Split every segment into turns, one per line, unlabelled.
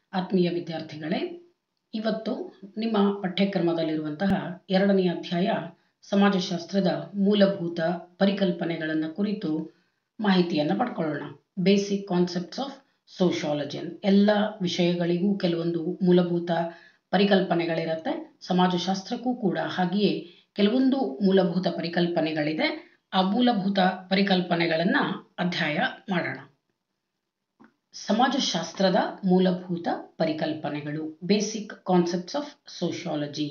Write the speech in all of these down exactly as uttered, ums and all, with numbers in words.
ಆತ್ಮೀಯ ವಿದ್ಯಾರ್ಥಿಗಳೇ, ಇವತ್ತು ನಿಮ್ಮ ಪಠ್ಯಕ್ರಮದಲ್ಲಿರುವಂತಹ ಎರಡನೇ ಅಧ್ಯಾಯ ಸಮಾಜಶಾಸ್ತ್ರದ ಮೂಲಭೂತ ಪರಿಕಲ್ಪನೆಗಳನ್ನು ಕುರಿತು ಮಾಹಿತಿಯನ್ನು ಪಡ್ಕೊಳ್ಳೋಣ. Basic concepts of sociology. ಎಲ್ಲ ವಿಷಯಗಳಿಗೂ ಕೆಲವೊಂದು ಮೂಲಭೂತ ಪರಿಕಲ್ಪನೆಗಳಿರುತ್ತೆ. ಸಮಾಜಶಾಸ್ತ್ರಕ್ಕೂ ಕೂಡ ಹಾಗೆಯೇ ಕೆಲವೊಂದು ಮೂಲಭೂತ ಪರಿಕಲ್ಪನೆಗಳಿದೆ. ಆ ಮೂಲಭೂತ ಪರಿಕಲ್ಪನೆಗಳನ್ನು ಅಧ್ಯಾಯ ಮಾಡೋಣ. ಸಮಾಜಶಾಸ್ತ್ರದ ಮೂಲಭೂತ ಪರಿಕಲ್ಪನೆಗಳು, ಬೇಸಿಕ್ ಕಾನ್ಸೆಪ್ಟ್ಸ್ ಆಫ್ ಸೋಷಿಯಾಲಜಿ.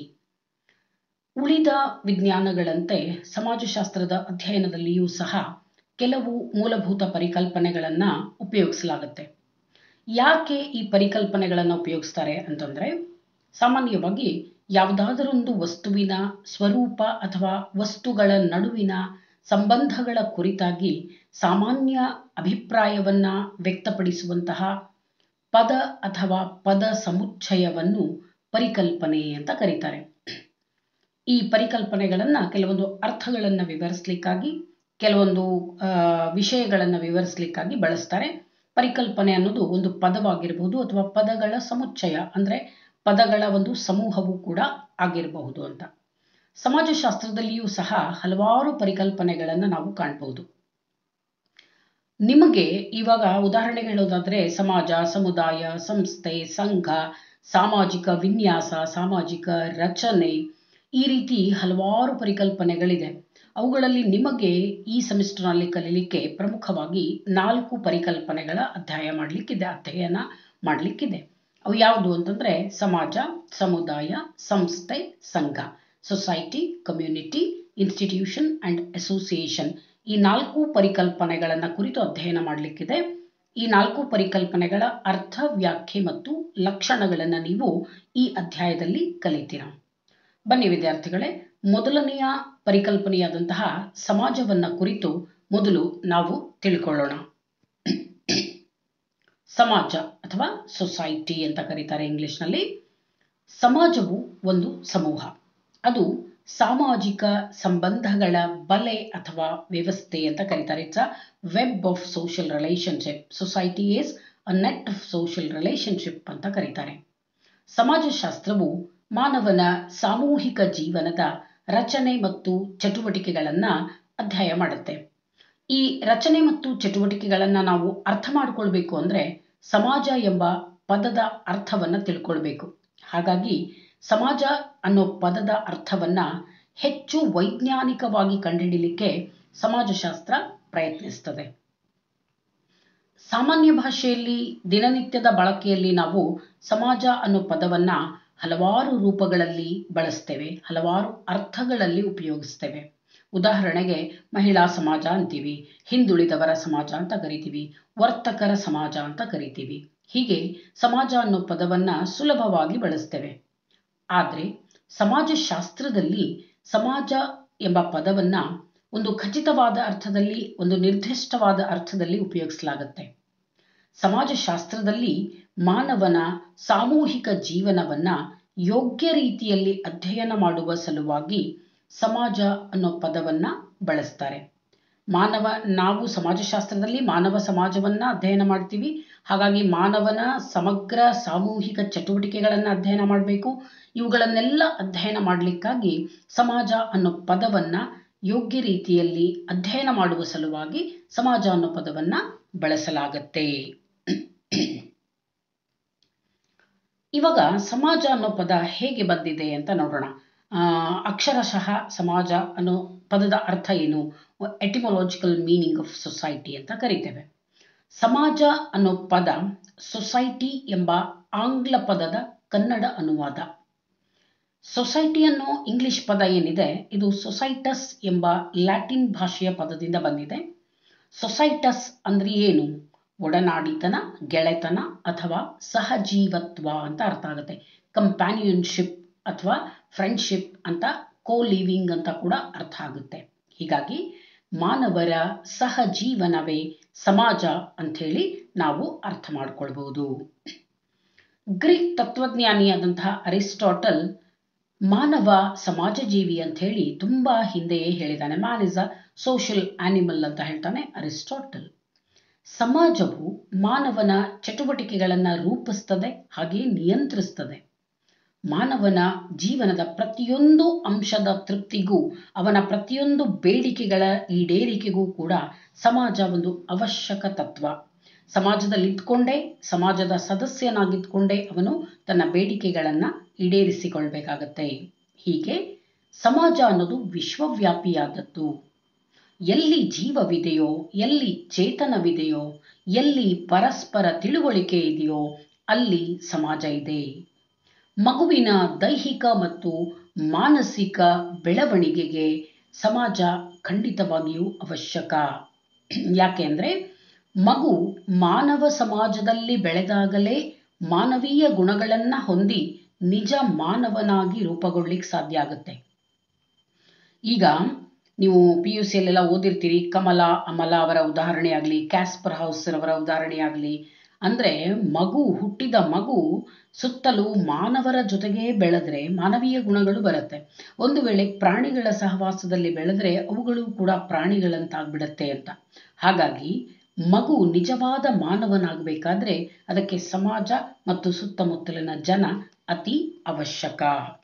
ಉಳಿದ ವಿಜ್ಞಾನಗಳಂತೆ ಸಮಾಜಶಾಸ್ತ್ರದ ಅಧ್ಯಯನದಲ್ಲಿಯೂ ಸಹ ಕೆಲವು ಮೂಲಭೂತ ಪರಿಕಲ್ಪನೆಗಳನ್ನು ಉಪಯೋಗಿಸಲಾಗುತ್ತೆ. ಯಾಕೆ ಈ ಪರಿಕಲ್ಪನೆಗಳನ್ನು ಉಪಯೋಗಿಸ್ತಾರೆ ಅಂತಂದರೆ, ಸಾಮಾನ್ಯವಾಗಿ ಯಾವುದಾದರೊಂದು ವಸ್ತುವಿನ ಸ್ವರೂಪ ಅಥವಾ ವಸ್ತುಗಳ ನಡುವಿನ ಸಂಬಂಧಗಳ ಕುರಿತಾಗಿ ಸಾಮಾನ್ಯ ಅಭಿಪ್ರಾಯವನ್ನು ವ್ಯಕ್ತಪಡಿಸುವಂತಹ ಪದ ಅಥವಾ ಪದ ಸಮುಚ್ಚಯವನ್ನು ಪರಿಕಲ್ಪನೆ ಅಂತ ಕರೀತಾರೆ. ಈ ಪರಿಕಲ್ಪನೆಗಳನ್ನು ಕೆಲವೊಂದು ಅರ್ಥಗಳನ್ನು ವಿವರಿಸಲಿಕ್ಕಾಗಿ, ಕೆಲವೊಂದು ವಿಷಯಗಳನ್ನು ವಿವರಿಸಲಿಕ್ಕಾಗಿ ಬಳಸ್ತಾರೆ. ಪರಿಕಲ್ಪನೆ ಅನ್ನೋದು ಒಂದು ಪದವಾಗಿರಬಹುದು ಅಥವಾ ಪದಗಳ ಸಮುಚ್ಚಯ ಅಂದರೆ ಪದಗಳ ಒಂದು ಸಮೂಹವೂ ಕೂಡ ಆಗಿರಬಹುದು ಅಂತ. ಸಮಾಜಶಾಸ್ತ್ರದಲ್ಲಿಯೂ ಸಹ ಹಲವಾರು ಪರಿಕಲ್ಪನೆಗಳನ್ನು ನಾವು ಕಾಣಬಹುದು. ನಿಮಗೆ ಇವಾಗ ಉದಾಹರಣೆಗೆ ಹೇಳೋದಾದರೆ ಸಮಾಜ, ಸಮುದಾಯ, ಸಂಸ್ಥೆ, ಸಂಘ, ಸಾಮಾಜಿಕ ವಿನ್ಯಾಸ, ಸಾಮಾಜಿಕ ರಚನೆ, ಈ ರೀತಿ ಹಲವಾರು ಪರಿಕಲ್ಪನೆಗಳಿದೆ. ಅವುಗಳಲ್ಲಿ ನಿಮಗೆ ಈ ಸೆಮಿಸ್ಟರ್ನಲ್ಲಿ ಕಲೀಲಿಕ್ಕೆ ಪ್ರಮುಖವಾಗಿ ನಾಲ್ಕು ಪರಿಕಲ್ಪನೆಗಳ ಅಧ್ಯಾಯ ಮಾಡಲಿಕ್ಕಿದೆ ಅಧ್ಯಯನ ಮಾಡಲಿಕ್ಕಿದೆ. ಅವು ಯಾವುದು ಅಂತಂದರೆ ಸಮಾಜ, ಸಮುದಾಯ, ಸಂಸ್ಥೆ, ಸಂಘ. Society, community, institution and association. ಈ ನಾಲ್ಕು ಪರಿಕಲ್ಪನೆಗಳನ್ನು ಕುರಿತು ಅಧ್ಯಯನ ಮಾಡಲಿಕ್ಕಿದೆ. ಈ ನಾಲ್ಕು ಪರಿಕಲ್ಪನೆಗಳ ಅರ್ಥ, ವ್ಯಾಖ್ಯೆ ಮತ್ತು ಲಕ್ಷಣಗಳನ್ನು ನೀವು ಈ ಅಧ್ಯಾಯದಲ್ಲಿ ಕಲಿತೀರಾ. ಬನ್ನಿ ವಿದ್ಯಾರ್ಥಿಗಳೇ, ಮೊದಲನೆಯ ಪರಿಕಲ್ಪನೆಯಾದಂತಹ ಸಮಾಜವನ್ನು ಕುರಿತು ಮೊದಲು ನಾವು ತಿಳ್ಕೊಳ್ಳೋಣ. ಸಮಾಜ ಅಥವಾ ಸೊಸೈಟಿ ಅಂತ ಕರೀತಾರೆ ಇಂಗ್ಲಿಷ್ನಲ್ಲಿ. ಸಮಾಜವು ಒಂದು ಸಮೂಹ. ಅದು ಸಾಮಾಜಿಕ ಸಂಬಂಧಗಳ ಬಲೆ ಅಥವಾ ವ್ಯವಸ್ಥೆ ಅಂತ ಕರೀತಾರೆ. It's a web of social relationship. Society is a net of social relationship ಅಂತ ಕರೀತಾರೆ. ಸಮಾಜಶಾಸ್ತ್ರವು ಮಾನವನ ಸಾಮೂಹಿಕ ಜೀವನದ ರಚನೆ ಮತ್ತು ಚಟುವಟಿಕೆಗಳನ್ನು ಅಧ್ಯಯನ ಮಾಡುತ್ತೆ. ಈ ರಚನೆ ಮತ್ತು ಚಟುವಟಿಕೆಗಳನ್ನು ನಾವು ಅರ್ಥ ಮಾಡಿಕೊಳ್ಬೇಕು ಅಂದರೆ ಸಮಾಜ ಎಂಬ ಪದದ ಅರ್ಥವನ್ನು ತಿಳ್ಕೊಳ್ಬೇಕು. ಹಾಗಾಗಿ ಸಮಾಜ ಅನ್ನೋ ಪದದ ಅರ್ಥವನ್ನು ಹೆಚ್ಚು ವೈಜ್ಞಾನಿಕವಾಗಿ ಕಂಡುಹಿಡಿಯಲಿಕ್ಕೆ ಸಮಾಜಶಾಸ್ತ್ರ ಪ್ರಯತ್ನಿಸ್ತದೆ. ಸಾಮಾನ್ಯ ಭಾಷೆಯಲ್ಲಿ ದಿನನಿತ್ಯದ ಬಳಕೆಯಲ್ಲಿ ನಾವು ಸಮಾಜ ಅನ್ನೋ ಪದವನ್ನು ಹಲವಾರು ರೂಪಗಳಲ್ಲಿ ಬಳಸ್ತೇವೆ, ಹಲವಾರು ಅರ್ಥಗಳಲ್ಲಿ ಉಪಯೋಗಿಸ್ತೇವೆ. ಉದಾಹರಣೆಗೆ ಮಹಿಳಾ ಸಮಾಜ ಅಂತೀವಿ, ಹಿಂದುಳಿದವರ ಸಮಾಜ ಅಂತ ಕರಿತೀವಿ, ವರ್ತಕರ ಸಮಾಜ ಅಂತ ಕರಿತೀವಿ. ಹೀಗೆ ಸಮಾಜ ಅನ್ನೋ ಪದವನ್ನು ಸುಲಭವಾಗಿ ಬಳಸ್ತೇವೆ. ಆದರೆ ಸಮಾಜಶಾಸ್ತ್ರದಲ್ಲಿ ಸಮಾಜ ಎಂಬ ಪದವನ್ನು ಒಂದು ಖಚಿತವಾದ ಅರ್ಥದಲ್ಲಿ, ಒಂದು ನಿರ್ದಿಷ್ಟವಾದ ಅರ್ಥದಲ್ಲಿ ಉಪಯೋಗಿಸಲಾಗುತ್ತೆ. ಸಮಾಜಶಾಸ್ತ್ರದಲ್ಲಿ ಮಾನವನ ಸಾಮೂಹಿಕ ಜೀವನವನ್ನು ಯೋಗ್ಯ ರೀತಿಯಲ್ಲಿ ಅಧ್ಯಯನ ಮಾಡುವ ಸಲುವಾಗಿ ಸಮಾಜ ಅನ್ನೋ ಪದವನ್ನು ಬಳಸ್ತಾರೆ. ಮಾನವ ನಾವು ಸಮಾಜಶಾಸ್ತ್ರದಲ್ಲಿ ಮಾನವ ಸಮಾಜವನ್ನು ಅಧ್ಯಯನ ಮಾಡ್ತೀವಿ. ಹಾಗಾಗಿ ಮಾನವನ ಸಮಗ್ರ ಸಾಮೂಹಿಕ ಚಟುವಟಿಕೆಗಳನ್ನು ಅಧ್ಯಯನ ಮಾಡಬೇಕು. ಇವುಗಳನ್ನೆಲ್ಲ ಅಧ್ಯಯನ ಮಾಡಲಿಕ್ಕಾಗಿ ಸಮಾಜ ಅನ್ನೋ ಪದವನ್ನು ಯೋಗ್ಯ ರೀತಿಯಲ್ಲಿ ಅಧ್ಯಯನ ಮಾಡುವ ಸಲುವಾಗಿ ಸಮಾಜ ಅನ್ನೋ ಪದವನ್ನು ಬಳಸಲಾಗತ್ತೆ. ಇವಾಗ ಸಮಾಜ ಅನ್ನೋ ಪದ ಹೇಗೆ ಬಂದಿದೆ ಅಂತ ನೋಡೋಣ. ಅಕ್ಷರಶಃ ಸಮಾಜ ಅನ್ನೋ ಪದದ ಅರ್ಥ ಏನು? ಎಟಿಮೊಲಾಜಿಕಲ್ ಮೀನಿಂಗ್ ಆಫ್ ಸೊಸೈಟಿ ಅಂತ ಕರಿತೇವೆ. ಸಮಾಜ ಅನ್ನೋ ಪದ ಸೊಸೈಟಿ ಎಂಬ ಆಂಗ್ಲ ಪದದ ಕನ್ನಡ ಅನುವಾದ. ಸೊಸೈಟಿ ಅನ್ನೋ ಇಂಗ್ಲಿಷ್ ಪದ ಏನಿದೆ ಇದು ಸೊಸೈಟಸ್ ಎಂಬ ಲ್ಯಾಟಿನ್ ಭಾಷೆಯ ಪದದಿಂದ ಬಂದಿದೆ. ಸೊಸೈಟಸ್ ಅಂದ್ರೆ ಏನು? ಒಡನಾಡಿತನ, ಗೆಳೆತನ ಅಥವಾ ಸಹಜೀವತ್ವ ಅಂತ ಅರ್ಥ ಆಗುತ್ತೆ. ಕಂಪ್ಯಾನಿಯನ್ಶಿಪ್ ಅಥವಾ ಫ್ರೆಂಡ್ಶಿಪ್ ಅಂತ, ಕೋ ಲಿವಿಂಗ್ ಅಂತ ಕೂಡ ಅರ್ಥ ಆಗುತ್ತೆ. ಹೀಗಾಗಿ ಮಾನವರ ಸಹಜೀವನವೇ ಸಮಾಜ ಅಂಥೇಳಿ ನಾವು ಅರ್ಥ ಮಾಡ್ಕೊಳ್ಬಹುದು. ಗ್ರೀಕ್ ತತ್ವಜ್ಞಾನಿಯಾದಂತಹ ಅರಿಸ್ಟಾಟಲ್ ಮಾನವ ಸಮಾಜ ಜೀವಿ ಅಂತ ಹೇಳಿ ತುಂಬಾ ಹಿಂದೆಯೇ ಹೇಳಿದ್ದಾನೆ. Man is a social animal ಅಂತ ಹೇಳ್ತಾನೆ ಅರಿಸ್ಟಾಟಲ್. ಸಮಾಜವು ಮಾನವನ ಚಟುವಟಿಕೆಗಳನ್ನು ರೂಪಿಸ್ತದೆ ಹಾಗೆ ನಿಯಂತ್ರಿಸ್ತದೆ. ಮಾನವನ ಜೀವನದ ಪ್ರತಿಯೊಂದು ಅಂಶದ ತೃಪ್ತಿಗೂ ಅವನ ಪ್ರತಿಯೊಂದು ಬೇಡಿಕೆಗಳ ಈಡೇರಿಕೆಗೂ ಕೂಡ ಸಮಾಜ ಒಂದು ಅವಶ್ಯಕ ತತ್ವ. ಸಮಾಜದಲ್ಲಿ ಇದ್ಕೊಂಡೇ, ಸಮಾಜದ ಸದಸ್ಯನಾಗಿದ್ಕೊಂಡೇ ಅವನು ತನ್ನ ಬೇಡಿಕೆಗಳನ್ನು ಈಡೇರಿಸಿಕೊಳ್ಬೇಕಾಗತ್ತೆ. ಹೀಗೆ ಸಮಾಜ ಅನ್ನೋದು ವಿಶ್ವವ್ಯಾಪಿಯಾದದ್ದು. ಎಲ್ಲಿ ಜೀವವಿದೆಯೋ, ಎಲ್ಲಿ ಚೇತನವಿದೆಯೋ, ಎಲ್ಲಿ ಪರಸ್ಪರ ತಿಳುವಳಿಕೆ ಇದೆಯೋ ಅಲ್ಲಿ ಸಮಾಜ ಇದೆ. ಮಗುವಿನ ದೈಹಿಕ ಮತ್ತು ಮಾನಸಿಕ ಬೆಳವಣಿಗೆಗೆ ಸಮಾಜ ಖಂಡಿತವಾಗಿಯೂ ಅವಶ್ಯಕ. ಯಾಕೆಂದರೆ ಮಗು ಮಾನವ ಸಮಾಜದಲ್ಲಿ ಬೆಳೆದಾಗಲೇ ಮಾನವೀಯ ಗುಣಗಳನ್ನು ಹೊಂದಿ ನಿಜ ಮಾನವನಾಗಿ ರೂಪುಗೊಳ್ಳಿಕ್ಕೆ ಸಾಧ್ಯ ಆಗುತ್ತೆ. ಈಗ ನೀವು ಪಿ ಯು ಸಿಯಲ್ಲೆಲ್ಲ ಓದಿರ್ತೀರಿ, ಕಮಲಾ ಅಮಲ ಅವರ ಉದಾಹರಣೆ ಆಗಲಿ, ಕ್ಯಾಸ್ಪರ್ ಹೌಸರ್ ಅವರ ಉದಾಹರಣೆ ಆಗಲಿ. ಅಂದರೆ ಮಗು ಹುಟ್ಟಿದ ಮಗು ಸುತ್ತಲೂ ಮಾನವರ ಜೊತೆಗೇ ಬೆಳೆದ್ರೆ ಮಾನವೀಯ ಗುಣಗಳು ಬರುತ್ತೆ. ಒಂದು ವೇಳೆ ಪ್ರಾಣಿಗಳ ಸಹವಾಸದಲ್ಲಿ ಬೆಳೆದ್ರೆ ಅವುಗಳು ಕೂಡ ಪ್ರಾಣಿಗಳಂತಾಗ್ಬಿಡತ್ತೆ ಅಂತ. ಹಾಗಾಗಿ ಮಗು ನಿಜವಾದ ಮಾನವನಾಗಬೇಕಾದ್ರೆ ಅದಕ್ಕೆ ಸಮಾಜ ಮತ್ತು ಸುತ್ತಮುತ್ತಲಿನ ಜನ ಅತಿ ಅವಶ್ಯಕ.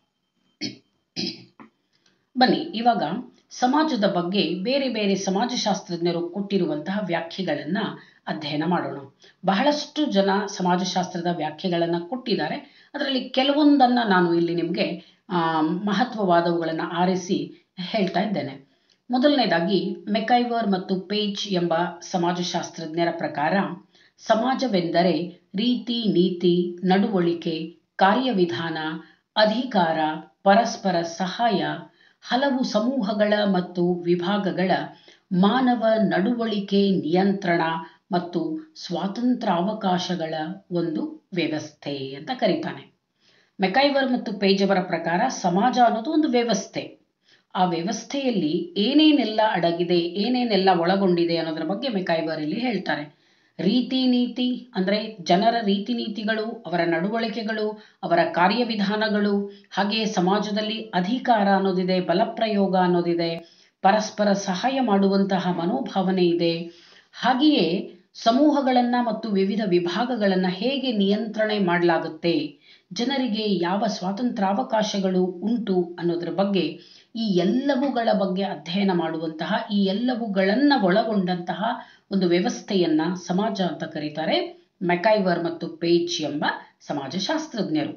ಬನ್ನಿ ಇವಾಗ ಸಮಾಜದ ಬಗ್ಗೆ ಬೇರೆ ಬೇರೆ ಸಮಾಜಶಾಸ್ತ್ರಜ್ಞರು ಕೊಟ್ಟಿರುವಂತಹ ವ್ಯಾಖ್ಯೆಗಳನ್ನು ಅಧ್ಯಯನ ಮಾಡೋಣ. ಬಹಳಷ್ಟು ಜನ ಸಮಾಜಶಾಸ್ತ್ರದ ವ್ಯಾಖ್ಯೆಗಳನ್ನು ಕೊಟ್ಟಿದ್ದಾರೆ. ಅದರಲ್ಲಿ ಕೆಲವೊಂದನ್ನು ನಾನು ಇಲ್ಲಿ ನಿಮಗೆ ಮಹತ್ವವಾದವುಗಳನ್ನು ಆರಿಸಿ ಹೇಳ್ತಾ ಇದ್ದೇನೆ. ಮೊದಲನೇದಾಗಿ ಮೆಕೈವರ್ ಮತ್ತು ಪೇಜ್ ಎಂಬ ಸಮಾಜಶಾಸ್ತ್ರಜ್ಞರ ಪ್ರಕಾರ ಸಮಾಜವೆಂದರೆ ರೀತಿ, ನೀತಿ, ನಡವಳಿಕೆ, ಕಾರ್ಯವಿಧಾನ, ಅಧಿಕಾರ, ಪರಸ್ಪರ ಸಹಾಯ, ಹಲವು ಸಮೂಹಗಳ ಮತ್ತು ವಿಭಾಗಗಳ ಮಾನವ ನಡವಳಿಕೆ ನಿಯಂತ್ರಣ ಮತ್ತು ಸ್ವಾತಂತ್ರ್ಯಾವಕಾಶಗಳ ಒಂದು ವ್ಯವಸ್ಥೆ ಅಂತ ಕರೀತಾನೆ. ಮೆಕೈವರ್ ಮತ್ತು ಪೇಜ್ ಅವರ ಪ್ರಕಾರ ಸಮಾಜ ಅನ್ನೋದು ಒಂದು ವ್ಯವಸ್ಥೆ. ಆ ವ್ಯವಸ್ಥೆಯಲ್ಲಿ ಏನೇನೆಲ್ಲ ಅಡಗಿದೆ, ಏನೇನೆಲ್ಲ ಒಳಗೊಂಡಿದೆ ಅನ್ನೋದ್ರ ಬಗ್ಗೆ ಮೆಕೈವರ್ ಇಲ್ಲಿ ಹೇಳ್ತಾರೆ. ರೀತಿ ನೀತಿ ಅಂದರೆ ಜನರ ರೀತಿ ನೀತಿಗಳು, ಅವರ ನಡವಳಿಕೆಗಳು, ಅವರ ಕಾರ್ಯವಿಧಾನಗಳು, ಹಾಗೆಯೇ ಸಮಾಜದಲ್ಲಿ ಅಧಿಕಾರ ಅನ್ನೋದಿದೆ, ಬಲಪ್ರಯೋಗ ಅನ್ನೋದಿದೆ, ಪರಸ್ಪರ ಸಹಾಯ ಮಾಡುವಂತಹ ಮನೋಭಾವನೆ ಇದೆ. ಹಾಗೆಯೇ ಸಮೂಹಗಳನ್ನು ಮತ್ತು ವಿವಿಧ ವಿಭಾಗಗಳನ್ನು ಹೇಗೆ ನಿಯಂತ್ರಣೆ ಮಾಡಲಾಗುತ್ತೆ, ಜನರಿಗೆ ಯಾವ ಸ್ವಾತಂತ್ರ್ಯಾವಕಾಶಗಳು ಉಂಟು ಅನ್ನೋದ್ರ ಬಗ್ಗೆ, ಈ ಎಲ್ಲವುಗಳ ಬಗ್ಗೆ ಅಧ್ಯಯನ ಮಾಡುವಂತಹ, ಈ ಎಲ್ಲವುಗಳನ್ನು ಒಳಗೊಂಡಂತಹ ಒಂದು ವ್ಯವಸ್ಥೆಯನ್ನ ಸಮಾಜ ಅಂತ ಕರೀತಾರೆ ಮೆಕೈವರ್ ಮತ್ತು ಪೇಜ್ ಎಂಬ ಸಮಾಜಶಾಸ್ತ್ರಜ್ಞರು.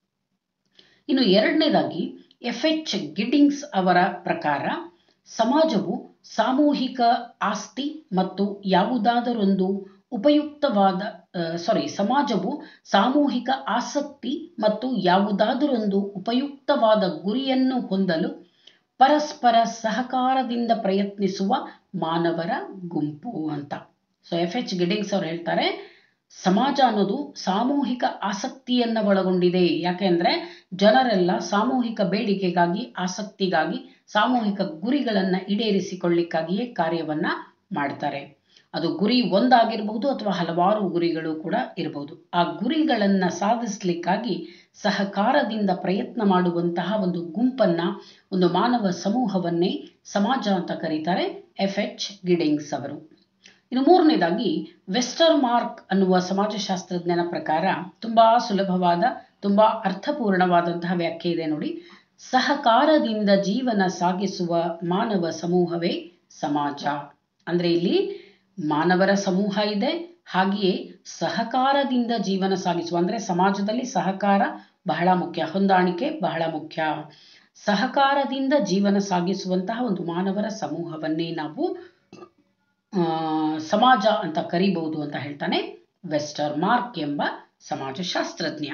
ಇನ್ನು ಎರಡನೇದಾಗಿ ಎಫ್ ಎಚ್ ಗಿಡ್ಡಿಂಗ್ಸ್ ಅವರ ಪ್ರಕಾರ ಸಮಾಜವು ಸಾಮೂಹಿಕ ಆಸ್ತಿ ಮತ್ತು ಯಾವುದಾದರೊಂದು ಉಪಯುಕ್ತವಾದ ಸಾರಿ ಸಮಾಜವು ಸಾಮೂಹಿಕ ಆಸಕ್ತಿ ಮತ್ತು ಯಾವುದಾದರೊಂದು ಉಪಯುಕ್ತವಾದ ಗುರಿಯನ್ನು ಹೊಂದಲು ಪರಸ್ಪರ ಸಹಕಾರದಿಂದ ಪ್ರಯತ್ನಿಸುವ ಮಾನವರ ಗುಂಪು ಅಂತ. ಸೊ ಎಫ್ ಎಚ್ ಗಿಡ್ಡಿಂಗ್ಸ್ ಅವರು ಹೇಳ್ತಾರೆ ಸಮಾಜ ಅನ್ನೋದು ಸಾಮೂಹಿಕ ಆಸಕ್ತಿಯನ್ನು ಒಳಗೊಂಡಿದೆ. ಯಾಕೆಂದ್ರೆ ಜನರೆಲ್ಲ ಸಾಮೂಹಿಕ ಬೇಡಿಕೆಗಾಗಿ, ಆಸಕ್ತಿಗಾಗಿ, ಸಾಮೂಹಿಕ ಗುರಿಗಳನ್ನು ಈಡೇರಿಸಿಕೊಳ್ಳಿಕ್ಕಾಗಿಯೇ ಕಾರ್ಯವನ್ನ ಮಾಡ್ತಾರೆ. ಅದು ಗುರಿ ಒಂದಾಗಿರಬಹುದು ಅಥವಾ ಹಲವಾರು ಗುರಿಗಳು ಕೂಡ ಇರಬಹುದು. ಆ ಗುರಿಗಳನ್ನು ಸಾಧಿಸಲಿಕ್ಕಾಗಿ ಸಹಕಾರದಿಂದ ಪ್ರಯತ್ನ ಮಾಡುವಂತಹ ಒಂದು ಗುಂಪನ್ನ, ಒಂದು ಮಾನವ ಸಮೂಹವನ್ನೇ ಸಮಾಜ ಅಂತ ಕರೀತಾರೆ ಎಫ್ ಎಚ್ ಗಿಡ್ಡಿಂಗ್ಸ್ ಅವರು. ಇನ್ನು ಮೂರನೇದಾಗಿ ವೆಸ್ಟರ್ ಮಾರ್ಕ್ ಅನ್ನುವ ಸಮಾಜಶಾಸ್ತ್ರಜ್ಞನ ಪ್ರಕಾರ ತುಂಬಾ ಸುಲಭವಾದ, ತುಂಬಾ ಅರ್ಥಪೂರ್ಣವಾದಂತಹ ವ್ಯಾಖ್ಯೆ ಇದೆ ನೋಡಿ. ಸಹಕಾರದಿಂದ ಜೀವನ ಸಾಗಿಸುವ ಮಾನವ ಸಮೂಹವೇ ಸಮಾಜ. ಅಂದ್ರೆ ಇಲ್ಲಿ ಮಾನವರ ಸಮೂಹ ಇದೆ, ಹಾಗೆಯೇ ಸಹಕಾರದಿಂದ ಜೀವನ ಸಾಗಿಸುವ, ಅಂದ್ರೆ ಸಮಾಜದಲ್ಲಿ ಸಹಕಾರ ಬಹಳ ಮುಖ್ಯ, ಹೊಂದಾಣಿಕೆ ಬಹಳ ಮುಖ್ಯ. ಸಹಕಾರದಿಂದ ಜೀವನ ಸಾಗಿಸುವಂತಹ ಒಂದು ಮಾನವರ ಸಮೂಹವನ್ನೇ ನಾವು ಸಮಾಜ ಅಂತ ಕರಿಬಹುದು ಅಂತ ಹೇಳ್ತಾನೆ ವೆಸ್ಟರ್ ಮಾರ್ಕ್ ಎಂಬ ಸಮಾಜಶಾಸ್ತ್ರಜ್ಞ.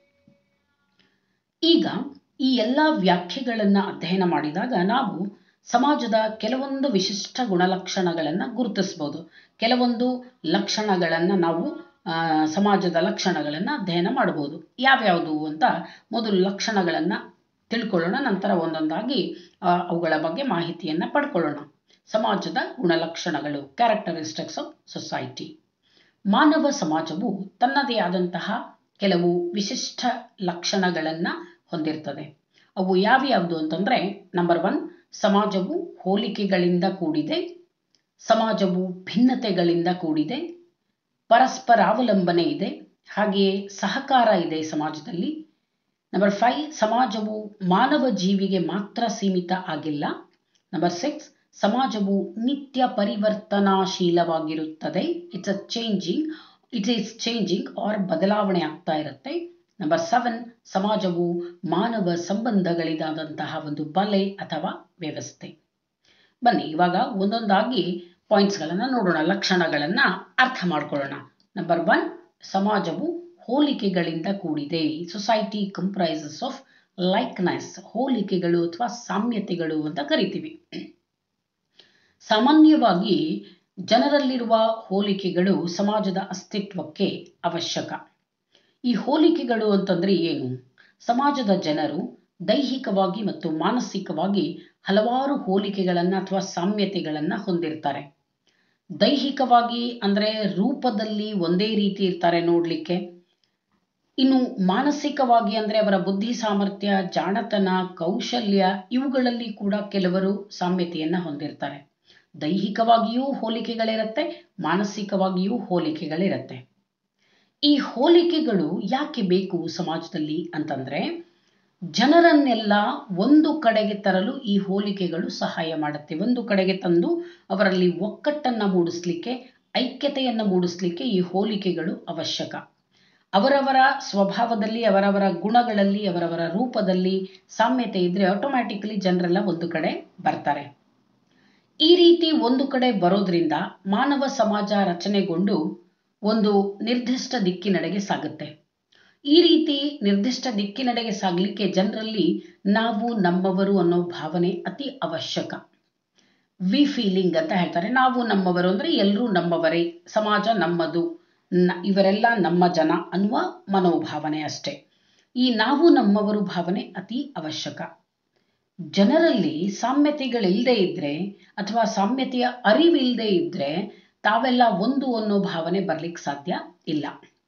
ಈಗ ಈ ಎಲ್ಲ ವ್ಯಾಖ್ಯೆಗಳನ್ನ ಅಧ್ಯಯನ ಮಾಡಿದಾಗ ನಾವು ಸಮಾಜದ ಕೆಲವೊಂದು ವಿಶಿಷ್ಟ ಗುಣಲಕ್ಷಣಗಳನ್ನು ಗುರುತಿಸಬಹುದು. ಕೆಲವೊಂದು ಲಕ್ಷಣಗಳನ್ನು ನಾವು ಸಮಾಜದ ಲಕ್ಷಣಗಳನ್ನು ಅಧ್ಯಯನ ಮಾಡಬಹುದು. ಯಾವ್ಯಾವುದು ಅಂತ ಮೊದಲು ಲಕ್ಷಣಗಳನ್ನು ತಿಳ್ಕೊಳ್ಳೋಣ, ನಂತರ ಒಂದೊಂದಾಗಿ ಅವುಗಳ ಬಗ್ಗೆ ಮಾಹಿತಿಯನ್ನು ಪಡ್ಕೊಳ್ಳೋಣ. ಸಮಾಜದ ಗುಣಲಕ್ಷಣಗಳು, ಕ್ಯಾರೆಕ್ಟರಿಸ್ಟಿಕ್ಸ್ ಆಫ್ ಸೊಸೈಟಿ. ಮಾನವ ಸಮಾಜವು ತನ್ನದೇ ಆದಂತಹ ಕೆಲವು ವಿಶಿಷ್ಟ ಲಕ್ಷಣಗಳನ್ನು ಹೊಂದಿರ್ತದೆ. ಅವು ಯಾವ್ಯಾವುದು ಅಂತಂದ್ರೆ, ನಂಬರ್ ಒನ್, ಸಮಾಜವು ಹೋಲಿಕೆಗಳಿಂದ ಕೂಡಿದೆ, ಸಮಾಜವು ಭಿನ್ನತೆಗಳಿಂದ ಕೂಡಿದೆ, ಪರಸ್ಪರಾವಲಂಬನೆ ಇದೆ, ಹಾಗೆಯೇ ಸಹಕಾರ ಇದೆ ಸಮಾಜದಲ್ಲಿ. ನಂಬರ್ ಫೈವ್, ಸಮಾಜವು ಮಾನವ ಜೀವಿಗೆ ಮಾತ್ರ ಸೀಮಿತ ಆಗಿಲ್ಲ. ನಂಬರ್ ಸಿಕ್ಸ್, ಸಮಾಜವು ನಿತ್ಯ ಪರಿವರ್ತನಾಶೀಲವಾಗಿರುತ್ತದೆ. It's a changing it is changing or ಬದಲಾವಣೆ ಆಗ್ತಾ ಇರುತ್ತೆ. ನಂಬರ್ ಸೆವೆನ್, ಸಮಾಜವು ಮಾನವ ಸಂಬಂಧಗಳಿದಾದಂತಹ ಒಂದು ಬಲೆ ಅಥವಾ ವ್ಯವಸ್ಥೆ. ಬನ್ನಿ ಇವಾಗ ಒಂದೊಂದಾಗಿ ಪಾಯಿಂಟ್ಸ್ಗಳನ್ನು ನೋಡೋಣ, ಲಕ್ಷಣಗಳನ್ನು ಅರ್ಥ ಮಾಡ್ಕೊಳ್ಳೋಣ. ನಂಬರ್ ಒನ್, ಸಮಾಜವು ಹೋಲಿಕೆಗಳಿಂದ ಕೂಡಿದೆ. Society comprises of likeness. ಹೋಲಿಕೆಗಳು ಅಥವಾ ಸಾಮ್ಯತೆಗಳು ಅಂತ ಕರಿತೀವಿ. ಸಾಮಾನ್ಯವಾಗಿ ಜನರಲ್ಲಿರುವ ಹೋಲಿಕೆಗಳು ಸಮಾಜದ ಅಸ್ತಿತ್ವಕ್ಕೆ ಅವಶ್ಯಕ. ಈ ಹೋಲಿಕೆಗಳು ಅಂತಂದ್ರೆ ಏನು? ಸಮಾಜದ ಜನರು ದೈಹಿಕವಾಗಿ ಮತ್ತು ಮಾನಸಿಕವಾಗಿ ಹಲವಾರು ಹೋಲಿಕೆಗಳನ್ನು ಅಥವಾ ಸಾಮ್ಯತೆಗಳನ್ನು ಹೊಂದಿರ್ತಾರೆ. ದೈಹಿಕವಾಗಿ ಅಂದರೆ ರೂಪದಲ್ಲಿ ಒಂದೇ ರೀತಿ ಇರ್ತಾರೆ ನೋಡಲಿಕ್ಕೆ. ಇನ್ನು ಮಾನಸಿಕವಾಗಿ ಅಂದರೆ ಅವರ ಬುದ್ಧಿ ಸಾಮರ್ಥ್ಯ, ಜಾಣತನ, ಕೌಶಲ್ಯ ಇವುಗಳಲ್ಲಿ ಕೂಡ ಕೆಲವರು ಸಾಮ್ಯತೆಯನ್ನು ಹೊಂದಿರ್ತಾರೆ. ದೈಹಿಕವಾಗಿಯೂ ಹೋಲಿಕೆಗಳಿರುತ್ತೆ, ಮಾನಸಿಕವಾಗಿಯೂ ಹೋಲಿಕೆಗಳಿರುತ್ತೆ. ಈ ಹೋಲಿಕೆಗಳು ಯಾಕೆ ಬೇಕು ಸಮಾಜದಲ್ಲಿ ಅಂತಂದ್ರೆ, ಜನರನ್ನೆಲ್ಲ ಒಂದು ಕಡೆಗೆ ತರಲು ಈ ಹೋಲಿಕೆಗಳು ಸಹಾಯ ಮಾಡುತ್ತೆ. ಒಂದು ಕಡೆಗೆ ತಂದು ಅವರಲ್ಲಿ ಒಕ್ಕಟ್ಟನ್ನು ಮೂಡಿಸ್ಲಿಕ್ಕೆ, ಐಕ್ಯತೆಯನ್ನು ಮೂಡಿಸ್ಲಿಕ್ಕೆ ಈ ಹೋಲಿಕೆಗಳು ಅವಶ್ಯಕ. ಅವರವರ ಸ್ವಭಾವದಲ್ಲಿ, ಅವರವರ ಗುಣಗಳಲ್ಲಿ, ಅವರವರ ರೂಪದಲ್ಲಿ ಸಾಮ್ಯತೆ ಇದ್ರೆ ಆಟೋಮ್ಯಾಟಿಕಲಿ ಜನರೆಲ್ಲ ಒಂದು ಕಡೆ ಬರ್ತಾರೆ. ಈ ರೀತಿ ಒಂದು ಕಡೆ ಬರೋದ್ರಿಂದ ಮಾನವ ಸಮಾಜ ರಚನೆಗೊಂಡು ಒಂದು ನಿರ್ದಿಷ್ಟ ದಿಕ್ಕಿನೆಡೆಗೆ ಸಾಗುತ್ತೆ. ಈ ರೀತಿ ನಿರ್ದಿಷ್ಟ ದಿಕ್ಕಿನೆಡೆಗೆ ಸಾಗಲಿಕ್ಕೆ ಜನರಲ್ಲಿ ನಾವು ನಮ್ಮವರು ಅನ್ನೋ ಭಾವನೆ ಅತಿ ಅವಶ್ಯಕ. ವಿ ಫೀಲಿಂಗ್ ಅಂತ ಹೇಳ್ತಾರೆ. ನಾವು ನಮ್ಮವರು ಅಂದರೆ ಎಲ್ಲರೂ ನಮ್ಮವರೇ, ಸಮಾಜ ನಮ್ಮದು, ಇವರೆಲ್ಲ ನಮ್ಮ ಜನ ಅನ್ನುವ ಮನೋಭಾವನೆ ಅಷ್ಟೇ. ಈ ನಾವು ನಮ್ಮವರು ಭಾವನೆ ಅತಿ ಅವಶ್ಯಕ. ಜನರಲ್ಲಿ ಸಾಮ್ಯತೆಗಳಿಲ್ಲದೆ ಇದ್ರೆ ಅಥವಾ ಸಾಮ್ಯತೆಯ ಅರಿವಿಲ್ಲದೆ ಇದ್ರೆ ತಾವೆಲ್ಲ ಒಂದು ಅನ್ನೋ ಭಾವನೆ ಬರ್ಲಿಕ್ಕೆ ಸಾಧ್ಯ ಇಲ್ಲ.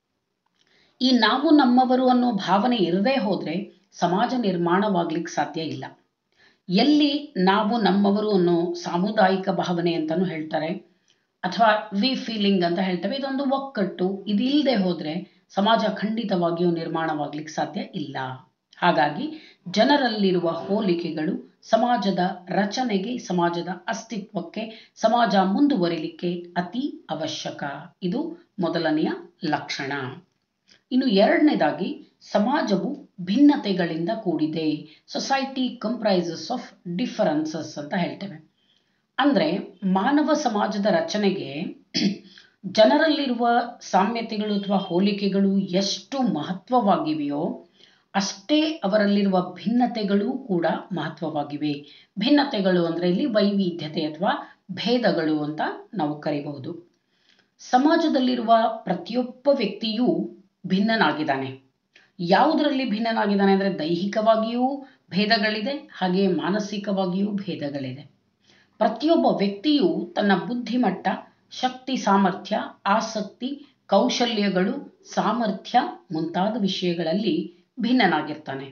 ಈ ನಾವು ನಮ್ಮವರು ಅನ್ನೋ ಭಾವನೆ ಇರದೇ ಹೋದ್ರೆ ಸಮಾಜ ನಿರ್ಮಾಣವಾಗ್ಲಿಕ್ಕೆ ಸಾಧ್ಯ ಇಲ್ಲ. ಎಲ್ಲಿ ನಾವು ನಮ್ಮವರು ಅನ್ನೋ ಸಾಮುದಾಯಿಕ ಭಾವನೆ ಅಂತಾನು ಹೇಳ್ತಾರೆ ಅಥವಾ ವಿ ಫೀಲಿಂಗ್ ಅಂತ ಹೇಳ್ತೇವೆ, ಇದೊಂದು ಒಕ್ಕಟ್ಟು, ಇದಿಲ್ಲದೆ ಹೋದ್ರೆ ಸಮಾಜ ಖಂಡಿತವಾಗಿಯೂ ನಿರ್ಮಾಣವಾಗ್ಲಿಕ್ಕೆ ಸಾಧ್ಯ ಇಲ್ಲ. ಹಾಗಾಗಿ ಜನರಲ್ಲಿರುವ ಹೋಲಿಕೆಗಳು ಸಮಾಜದ ರಚನೆಗೆ, ಸಮಾಜದ ಅಸ್ತಿತ್ವಕ್ಕೆ, ಸಮಾಜ ಮುಂದುವರಿಲಿಕ್ಕೆ ಅತಿ ಅವಶ್ಯಕ. ಇದು ಮೊದಲನೆಯ ಲಕ್ಷಣ. ಇನ್ನು ಎರಡನೇದಾಗಿ, ಸಮಾಜವು ಭಿನ್ನತೆಗಳಿಂದ ಕೂಡಿದೆ. ಸೊಸೈಟಿ ಕಂಪ್ರೈಸಸ್ ಆಫ್ ಡಿಫರೆನ್ಸಸ್ ಅಂತ ಹೇಳ್ತೇವೆ. ಅಂದ್ರೆ ಮಾನವ ಸಮಾಜದ ರಚನೆಗೆ ಜನರಲ್ಲಿರುವ ಸಾಮ್ಯತೆಗಳು ಅಥವಾ ಹೋಲಿಕೆಗಳು ಎಷ್ಟು ಮಹತ್ವವಾಗಿವೆಯೋ ಅಷ್ಟೇ ಅವರಲ್ಲಿರುವ ಭಿನ್ನತೆಗಳು ಕೂಡ ಮಹತ್ವವಾಗಿವೆ. ಭಿನ್ನತೆಗಳು ಅಂದರೆ ಇಲ್ಲಿ ವೈವಿಧ್ಯತೆ ಅಥವಾ ಭೇದಗಳು ಅಂತ ನಾವು ಕರೀಬಹುದು. ಸಮಾಜದಲ್ಲಿರುವ ಪ್ರತಿಯೊಬ್ಬ ವ್ಯಕ್ತಿಯೂ ಭಿನ್ನನಾಗಿದ್ದಾನೆ. ಯಾವುದರಲ್ಲಿ ಭಿನ್ನನಾಗಿದ್ದಾನೆ ಅಂದರೆ ದೈಹಿಕವಾಗಿಯೂ ಭೇದಗಳಿದೆ, ಹಾಗೆಯೇ ಮಾನಸಿಕವಾಗಿಯೂ ಭೇದಗಳಿದೆ. ಪ್ರತಿಯೊಬ್ಬ ವ್ಯಕ್ತಿಯು ತನ್ನ ಬುದ್ಧಿಮಟ್ಟ, ಶಕ್ತಿ ಸಾಮರ್ಥ್ಯ, ಆಸಕ್ತಿ, ಕೌಶಲ್ಯಗಳು, ಸಾಮರ್ಥ್ಯ ಮುಂತಾದ ವಿಷಯಗಳಲ್ಲಿ ಭಿನ್ನನಾಗಿರ್ತಾನೆ.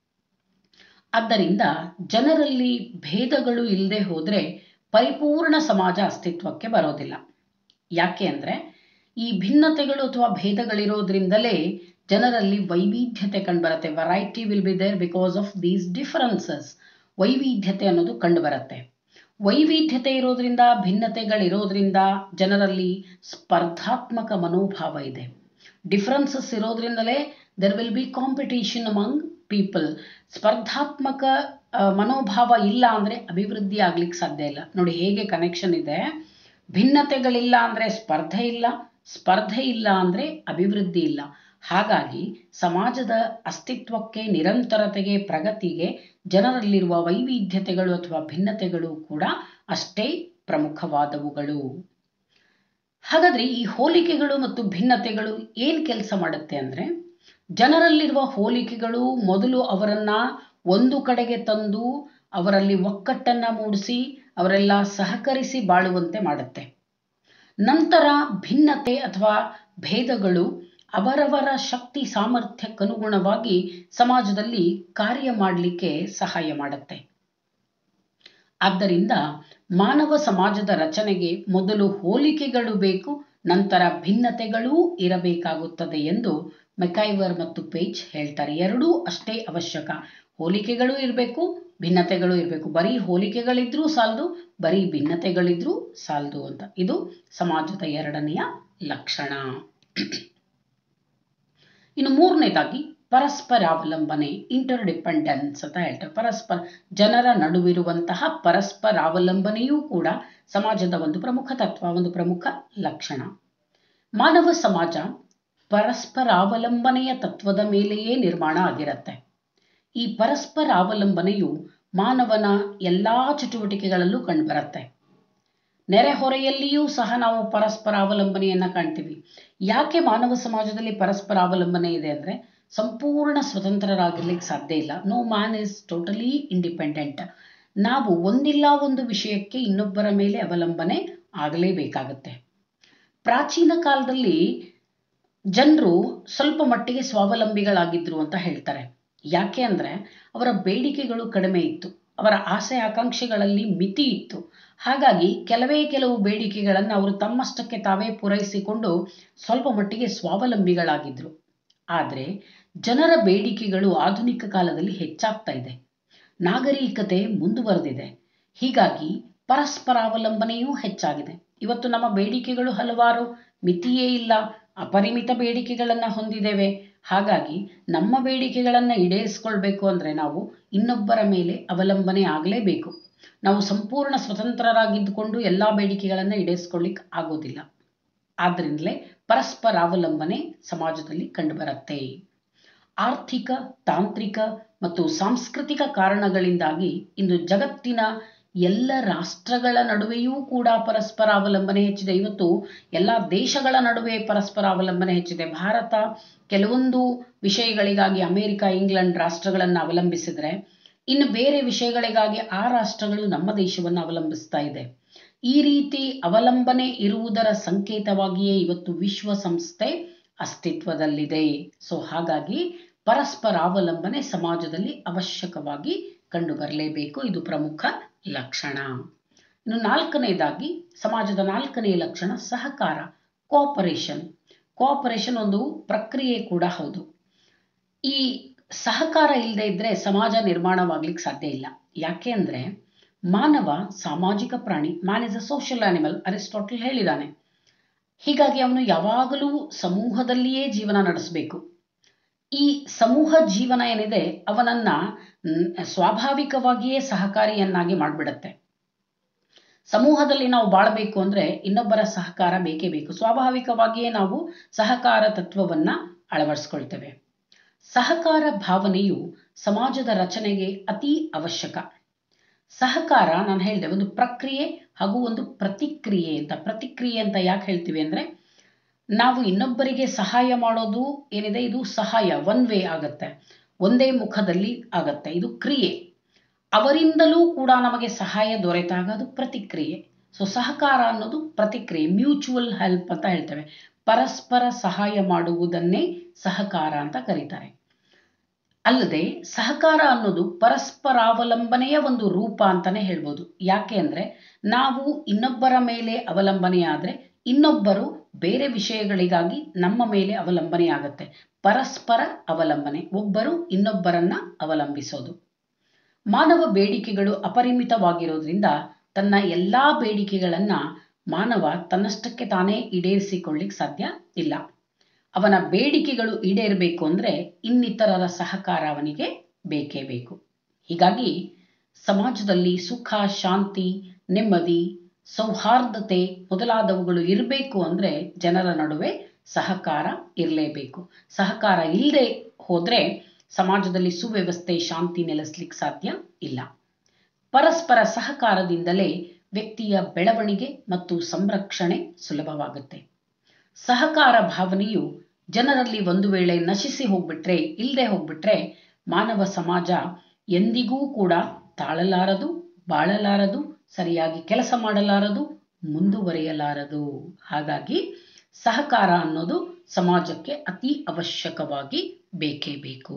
ಆದ್ದರಿಂದ ಜನರಲ್ಲಿ ಭೇದಗಳು ಇಲ್ಲದೆ ಹೋದ್ರೆ ಪರಿಪೂರ್ಣ ಸಮಾಜ ಅಸ್ತಿತ್ವಕ್ಕೆ ಬರೋದಿಲ್ಲ. ಯಾಕೆ ಅಂದರೆ ಈ ಭಿನ್ನತೆಗಳು ಅಥವಾ ಭೇದಗಳಿರೋದ್ರಿಂದಲೇ ಜನರಲ್ಲಿ ವೈವಿಧ್ಯತೆ ಕಂಡುಬರುತ್ತೆ. Variety will be there because of these differences. ವೈವಿಧ್ಯತೆ ಅನ್ನೋದು ಕಂಡುಬರುತ್ತೆ. ವೈವಿಧ್ಯತೆ ಇರೋದ್ರಿಂದ, ಭಿನ್ನತೆಗಳಿರೋದ್ರಿಂದ ಜನರಲ್ಲಿ ಸ್ಪರ್ಧಾತ್ಮಕ ಮನೋಭಾವ ಇದೆ. ಡಿಫರೆನ್ಸಸ್ ಇರೋದ್ರಿಂದಲೇ there will be competition among people. ಸ್ಪರ್ಧಾತ್ಮಕ ಮನೋಭಾವ ಇಲ್ಲ ಅಂದರೆ ಅಭಿವೃದ್ಧಿ ಆಗ್ಲಿಕ್ಕೆ ಸಾಧ್ಯ ಇಲ್ಲ. ನೋಡಿ ಹೇಗೆ ಕನೆಕ್ಷನ್ ಇದೆ. ಭಿನ್ನತೆಗಳಿಲ್ಲ ಅಂದರೆ ಸ್ಪರ್ಧೆ ಇಲ್ಲ, ಸ್ಪರ್ಧೆ ಇಲ್ಲ ಅಂದರೆ ಅಭಿವೃದ್ಧಿ ಇಲ್ಲ. ಹಾಗಾಗಿ ಸಮಾಜದ ಅಸ್ತಿತ್ವಕ್ಕೆ, ನಿರಂತರತೆಗೆ, ಪ್ರಗತಿಗೆ ಜನರಲ್ಲಿರುವ ವೈವಿಧ್ಯತೆಗಳು ಅಥವಾ ಭಿನ್ನತೆಗಳು ಕೂಡ ಅಷ್ಟೇ ಪ್ರಮುಖವಾದವುಗಳು. ಹಾಗಾದ್ರೆ ಈ ಹೋಲಿಕೆಗಳು ಮತ್ತು ಭಿನ್ನತೆಗಳು ಏನ್ ಕೆಲಸ ಮಾಡುತ್ತೆ ಅಂದ್ರೆ, ಜನರಲ್ಲಿರುವ ಹೋಲಿಕೆಗಳು ಮೊದಲು ಅವರನ್ನ ಒಂದು ಕಡೆಗೆ ತಂದು ಅವರಲ್ಲಿ ಒಕ್ಕಟ್ಟನ್ನ ಮೂಡಿಸಿ ಅವರೆಲ್ಲ ಸಹಕರಿಸಿ ಬಾಳುವಂತೆ ಮಾಡುತ್ತೆ. ನಂತರ ಭಿನ್ನತೆ ಅಥವಾ ಭೇದಗಳು ಅವರವರ ಶಕ್ತಿ ಸಾಮರ್ಥ್ಯಕ್ಕನುಗುಣವಾಗಿ ಸಮಾಜದಲ್ಲಿ ಕಾರ್ಯ ಮಾಡಲಿಕ್ಕೆ ಸಹಾಯ ಮಾಡುತ್ತೆ. ಆದ್ದರಿಂದ ಮಾನವ ಸಮಾಜದ ರಚನೆಗೆ ಮೊದಲು ಹೋಲಿಕೆಗಳು ಬೇಕು, ನಂತರ ಭಿನ್ನತೆಗಳೂ ಇರಬೇಕಾಗುತ್ತದೆ ಎಂದು ಮೆಕೈವರ್ ಮತ್ತು ಪೇಜ್ ಹೇಳ್ತಾರೆ. ಎರಡೂ ಅಷ್ಟೇ ಅವಶ್ಯಕ. ಹೋಲಿಕೆಗಳು ಇರಬೇಕು, ಭಿನ್ನತೆಗಳು ಇರಬೇಕು. ಬರೀ ಹೋಲಿಕೆಗಳಿದ್ರೂ ಸಾಲದು, ಬರೀ ಭಿನ್ನತೆಗಳಿದ್ರೂ ಸಾಲದು ಅಂತ. ಇದು ಸಮಾಜದ ಎರಡನೆಯ ಲಕ್ಷಣ. ಇನ್ನು ಮೂರನೇದಾಗಿ ಪರಸ್ಪರಾವಲಂಬನೆ, ಇಂಟರ್ ಡಿಪೆಂಡೆನ್ಸ್ ಅಂತ ಹೇಳ್ತಾರೆ. ಪರಸ್ಪರ ಜನರ ನಡುವಿರುವಂತಹ ಪರಸ್ಪರಾವಲಂಬನೆಯೂ ಕೂಡ ಸಮಾಜದ ಒಂದು ಪ್ರಮುಖ ತತ್ವ, ಒಂದು ಪ್ರಮುಖ ಲಕ್ಷಣ. ಮಾನವ ಸಮಾಜ ಪರಸ್ಪರಾವಲಂಬನೆಯ ತತ್ವದ ಮೇಲೆಯೇ ನಿರ್ಮಾಣ ಆಗಿರುತ್ತೆ. ಈ ಪರಸ್ಪರಾವಲಂಬನೆಯು ಮಾನವನ ಎಲ್ಲಾ ಚಟುವಟಿಕೆಗಳಲ್ಲೂ ಕಂಡುಬರುತ್ತೆ. ನೆರೆಹೊರೆಯಲ್ಲಿಯೂ ಸಹ ನಾವು ಪರಸ್ಪರ ಅವಲಂಬನೆಯನ್ನ ಕಾಣ್ತೀವಿ. ಯಾಕೆ ಮಾನವ ಸಮಾಜದಲ್ಲಿ ಪರಸ್ಪರ ಅವಲಂಬನೆ ಇದೆ ಅಂದ್ರೆ, ಸಂಪೂರ್ಣ ಸ್ವತಂತ್ರರಾಗಿರ್ಲಿಕ್ಕೆ ಸಾಧ್ಯ ಇಲ್ಲ. No man is totally independent. ನಾವು ಒಂದಿಲ್ಲ ಒಂದು ವಿಷಯಕ್ಕೆ ಇನ್ನೊಬ್ಬರ ಮೇಲೆ ಅವಲಂಬನೆ ಆಗಲೇಬೇಕಾಗತ್ತೆ. ಪ್ರಾಚೀನ ಕಾಲದಲ್ಲಿ ಜನರು ಸ್ವಲ್ಪ ಮಟ್ಟಿಗೆ ಸ್ವಾವಲಂಬಿಗಳಾಗಿದ್ರು ಅಂತ ಹೇಳ್ತಾರೆ. ಯಾಕೆ ಅಂದ್ರೆ ಅವರ ಬೇಡಿಕೆಗಳು ಕಡಿಮೆ ಇತ್ತು, ಅವರ ಆಸೆ ಆಕಾಂಕ್ಷೆಗಳಲ್ಲಿ ಮಿತಿ ಇತ್ತು. ಹಾಗಾಗಿ ಕೆಲವೇ ಕೆಲವು ಬೇಡಿಕೆಗಳನ್ನು ಅವರು ತಮ್ಮಷ್ಟಕ್ಕೆ ತಾವೇ ಪೂರೈಸಿಕೊಂಡು ಸ್ವಲ್ಪ ಮಟ್ಟಿಗೆ ಸ್ವಾವಲಂಬಿಗಳಾಗಿದ್ರು. ಆದರೆ ಜನರ ಬೇಡಿಕೆಗಳು ಆಧುನಿಕ ಕಾಲದಲ್ಲಿ ಹೆಚ್ಚಾಗ್ತಾ ಇದೆ, ನಾಗರಿಕತೆ ಮುಂದುವರೆದಿದೆ. ಹೀಗಾಗಿ ಪರಸ್ಪರಾವಲಂಬನೆಯೂ ಹೆಚ್ಚಾಗಿದೆ. ಇವತ್ತು ನಮ್ಮ ಬೇಡಿಕೆಗಳು ಹಲವಾರು, ಮಿತಿಯೇ ಇಲ್ಲ, ಅಪರಿಮಿತ ಬೇಡಿಕೆಗಳನ್ನು ಹೊಂದಿದ್ದೇವೆ. ಹಾಗಾಗಿ ನಮ್ಮ ಬೇಡಿಕೆಗಳನ್ನು ಈಡೇರಿಸಿಕೊಳ್ಬೇಕು ಅಂದರೆ ನಾವು ಇನ್ನೊಬ್ಬರ ಮೇಲೆ ಅವಲಂಬನೆ ಆಗಲೇಬೇಕು. ನಾವು ಸಂಪೂರ್ಣ ಸ್ವತಂತ್ರರಾಗಿದ್ದುಕೊಂಡು ಎಲ್ಲ ಬೇಡಿಕೆಗಳನ್ನು ಈಡೇರಿಸಿಕೊಳ್ಳಿಕ್ಕೆ ಆಗೋದಿಲ್ಲ. ಆದ್ದರಿಂದಲೇ ಪರಸ್ಪರ ಅವಲಂಬನೆ ಸಮಾಜದಲ್ಲಿ ಕಂಡುಬರುತ್ತೆ. ಆರ್ಥಿಕ, ತಾಂತ್ರಿಕ ಮತ್ತು ಸಾಂಸ್ಕೃತಿಕ ಕಾರಣಗಳಿಂದಾಗಿ ಇಂದು ಜಗತ್ತಿನ ಎಲ್ಲ ರಾಷ್ಟ್ರಗಳ ನಡುವೆಯೂ ಕೂಡ ಪರಸ್ಪರ ಅವಲಂಬನೆ ಹೆಚ್ಚಿದೆ. ಇವತ್ತು ಎಲ್ಲ ದೇಶಗಳ ನಡುವೆ ಪರಸ್ಪರ ಅವಲಂಬನೆ ಹೆಚ್ಚಿದೆ. ಭಾರತ ಕೆಲವೊಂದು ವಿಷಯಗಳಿಗಾಗಿ ಅಮೆರಿಕ, ಇಂಗ್ಲೆಂಡ್ ರಾಷ್ಟ್ರಗಳನ್ನು ಅವಲಂಬಿಸಿದ್ರೆ, ಇನ್ನು ಬೇರೆ ವಿಷಯಗಳಿಗಾಗಿ ಆ ರಾಷ್ಟ್ರಗಳು ನಮ್ಮ ದೇಶವನ್ನು ಅವಲಂಬಿಸ್ತಾ ಇದೆ. ಈ ರೀತಿ ಅವಲಂಬನೆ ಇರುವುದರ ಸಂಕೇತವಾಗಿಯೇ ಇವತ್ತು ವಿಶ್ವಸಂಸ್ಥೆ ಅಸ್ತಿತ್ವದಲ್ಲಿದೆ. ಸೊ ಹಾಗಾಗಿ ಪರಸ್ಪರ ಅವಲಂಬನೆ ಸಮಾಜದಲ್ಲಿ ಅವಶ್ಯಕವಾಗಿ ಕಂಡುಬರಲೇಬೇಕು. ಇದು ಪ್ರಮುಖ ಲಕ್ಷಣ. ಇನ್ನು ನಾಲ್ಕನೇದಾಗಿ ಸಮಾಜದ ನಾಲ್ಕನೇ ಲಕ್ಷಣ ಸಹಕಾರ, ಕೋಆಪರೇಷನ್. ಕೋಆಪರೇಷನ್ ಒಂದು ಪ್ರಕ್ರಿಯೆ ಕೂಡ ಹೌದು. ಈ ಸಹಕಾರ ಇಲ್ಲದೆ ಇದ್ರೆ ಸಮಾಜ ನಿರ್ಮಾಣವಾಗ್ಲಿಕ್ಕೆ ಸಾಧ್ಯ ಇಲ್ಲ. ಯಾಕೆ ಅಂದ್ರೆ ಮಾನವ ಸಾಮಾಜಿಕ ಪ್ರಾಣಿ. Man is a social animal, Aristotle ಹೇಳಿದಾನೆ. ಹೀಗಾಗಿ ಅವನು ಯಾವಾಗಲೂ ಸಮೂಹದಲ್ಲಿಯೇ ಜೀವನ ನಡೆಸಬೇಕು. ಈ ಸಮೂಹ ಜೀವನ ಏನಿದೆ ಅವನನ್ನ ಸ್ವಾಭಾವಿಕವಾಗಿಯೇ ಸಹಕಾರಿಯನ್ನಾಗಿ ಮಾಡಿಬಿಡುತ್ತೆ. ಸಮೂಹದಲ್ಲಿ ನಾವು ಬಾಳಬೇಕು ಅಂದ್ರೆ ಇನ್ನೊಬ್ಬರ ಸಹಕಾರ ಬೇಕೇ ಬೇಕು. ಸ್ವಾಭಾವಿಕವಾಗಿಯೇ ನಾವು ಸಹಕಾರ ತತ್ವವನ್ನ ಅಳವಡಿಸ್ಕೊಳ್ತೇವೆ. ಸಹಕಾರ ಭಾವನೆಯು ಸಮಾಜದ ರಚನೆಗೆ ಅತಿ ಅವಶ್ಯಕ. ಸಹಕಾರ ನಾನು ಹೇಳಿದೆ ಒಂದು ಪ್ರಕ್ರಿಯೆ ಹಾಗೂ ಒಂದು ಪ್ರತಿಕ್ರಿಯೆ ಅಂತ. ಪ್ರತಿಕ್ರಿಯೆ ಅಂತ ಯಾಕೆ ಹೇಳ್ತೀವಿ ಅಂದ್ರೆ, ನಾವು ಇನ್ನೊಬ್ಬರಿಗೆ ಸಹಾಯ ಮಾಡೋದು ಏನಿದೆ ಇದು ಸಹಾಯ, ಒನ್ ವೇ ಆಗತ್ತೆ, ಒಂದೇ ಮುಖದಲ್ಲಿ ಆಗತ್ತೆ. ಇದು ಕ್ರಿಯೆ. ಅವರಿಂದಲೂ ಕೂಡ ನಮಗೆ ಸಹಾಯ ದೊರೆತಾಗ ಅದು ಪ್ರತಿಕ್ರಿಯೆ. ಸೊ ಸಹಕಾರ ಅನ್ನೋದು ಪ್ರತಿಕ್ರಿಯೆ, ಮ್ಯೂಚುವಲ್ ಹೆಲ್ಪ್ ಅಂತ ಹೇಳ್ತೇವೆ. ಪರಸ್ಪರ ಸಹಾಯ ಮಾಡುವುದನ್ನೇ ಸಹಕಾರ ಅಂತ ಕರೀತಾರೆ. ಅಲ್ಲದೆ ಸಹಕಾರ ಅನ್ನೋದು ಪರಸ್ಪರಾವಲಂಬನೆಯ ಒಂದು ರೂಪ ಅಂತಾನೆ ಹೇಳ್ಬೋದು. ಯಾಕೆ ಅಂದ್ರೆ ನಾವು ಇನ್ನೊಬ್ಬರ ಮೇಲೆ ಅವಲಂಬನೆಯಾದ್ರೆ ಇನ್ನೊಬ್ಬರು ಬೇರೆ ವಿಷಯಗಳಿಗಾಗಿ ನಮ್ಮ ಮೇಲೆ ಅವಲಂಬನೆ ಆಗತ್ತೆ. ಪರಸ್ಪರ ಅವಲಂಬನೆ, ಒಬ್ಬರು ಇನ್ನೊಬ್ಬರನ್ನ ಅವಲಂಬಿಸೋದು. ಮಾನವ ಬೇಡಿಕೆಗಳು ಅಪರಿಮಿತವಾಗಿರೋದ್ರಿಂದ ತನ್ನ ಎಲ್ಲಾ ಬೇಡಿಕೆಗಳನ್ನ ಮಾನವ ತನ್ನಷ್ಟಕ್ಕೆ ತಾನೇ ಈಡೇರಿಸಿಕೊಳ್ಳಿಕ್ಕೆ ಸಾಧ್ಯ ಇಲ್ಲ. ಅವನ ಬೇಡಿಕೆಗಳು ಈಡೇರಬೇಕು ಅಂದ್ರೆ ಇನ್ನಿತರರ ಸಹಕಾರ ಅವನಿಗೆ ಬೇಕೇ ಬೇಕು. ಹೀಗಾಗಿ ಸಮಾಜದಲ್ಲಿ ಸುಖ, ಶಾಂತಿ, ನೆಮ್ಮದಿ, ಸೌಹಾರ್ದತೆ ಮೊದಲಾದವುಗಳು ಇರಬೇಕು ಅಂದ್ರೆ ಜನರ ನಡುವೆ ಸಹಕಾರ ಇರಲೇಬೇಕು. ಸಹಕಾರ ಇಲ್ಲದೆ ಹೋದ್ರೆ ಸಮಾಜದಲ್ಲಿ ಸುವ್ಯವಸ್ಥೆ, ಶಾಂತಿ ನೆಲೆಸಲಿಕ್ಕೆ ಸಾಧ್ಯ ಇಲ್ಲ. ಪರಸ್ಪರ ಸಹಕಾರದಿಂದಲೇ ವ್ಯಕ್ತಿಯ ಬೆಳವಣಿಗೆ ಮತ್ತು ಸಂರಕ್ಷಣೆ ಸುಲಭವಾಗುತ್ತೆ. ಸಹಕಾರ ಭಾವನೆಯು ಜನರಲ್ಲಿ ಒಂದು ವೇಳೆ ನಶಿಸಿ ಹೋಗ್ಬಿಟ್ರೆ, ಇಲ್ಲದೆ ಹೋಗ್ಬಿಟ್ರೆ ಮಾನವ ಸಮಾಜ ಎಂದಿಗೂ ಕೂಡ ತಾಳಲಾರದು, ಬಾಳಲಾರದು, ಸರಿಯಾಗಿ ಕೆಲಸ ಮಾಡಲಾರದು, ಮುಂದುವರಿಯಲಾರದು. ಹಾಗಾಗಿ ಸಹಕಾರ ಅನ್ನೋದು ಸಮಾಜಕ್ಕೆ ಅತಿ ಅವಶ್ಯಕವಾಗಿ ಬೇಕೇ ಬೇಕು.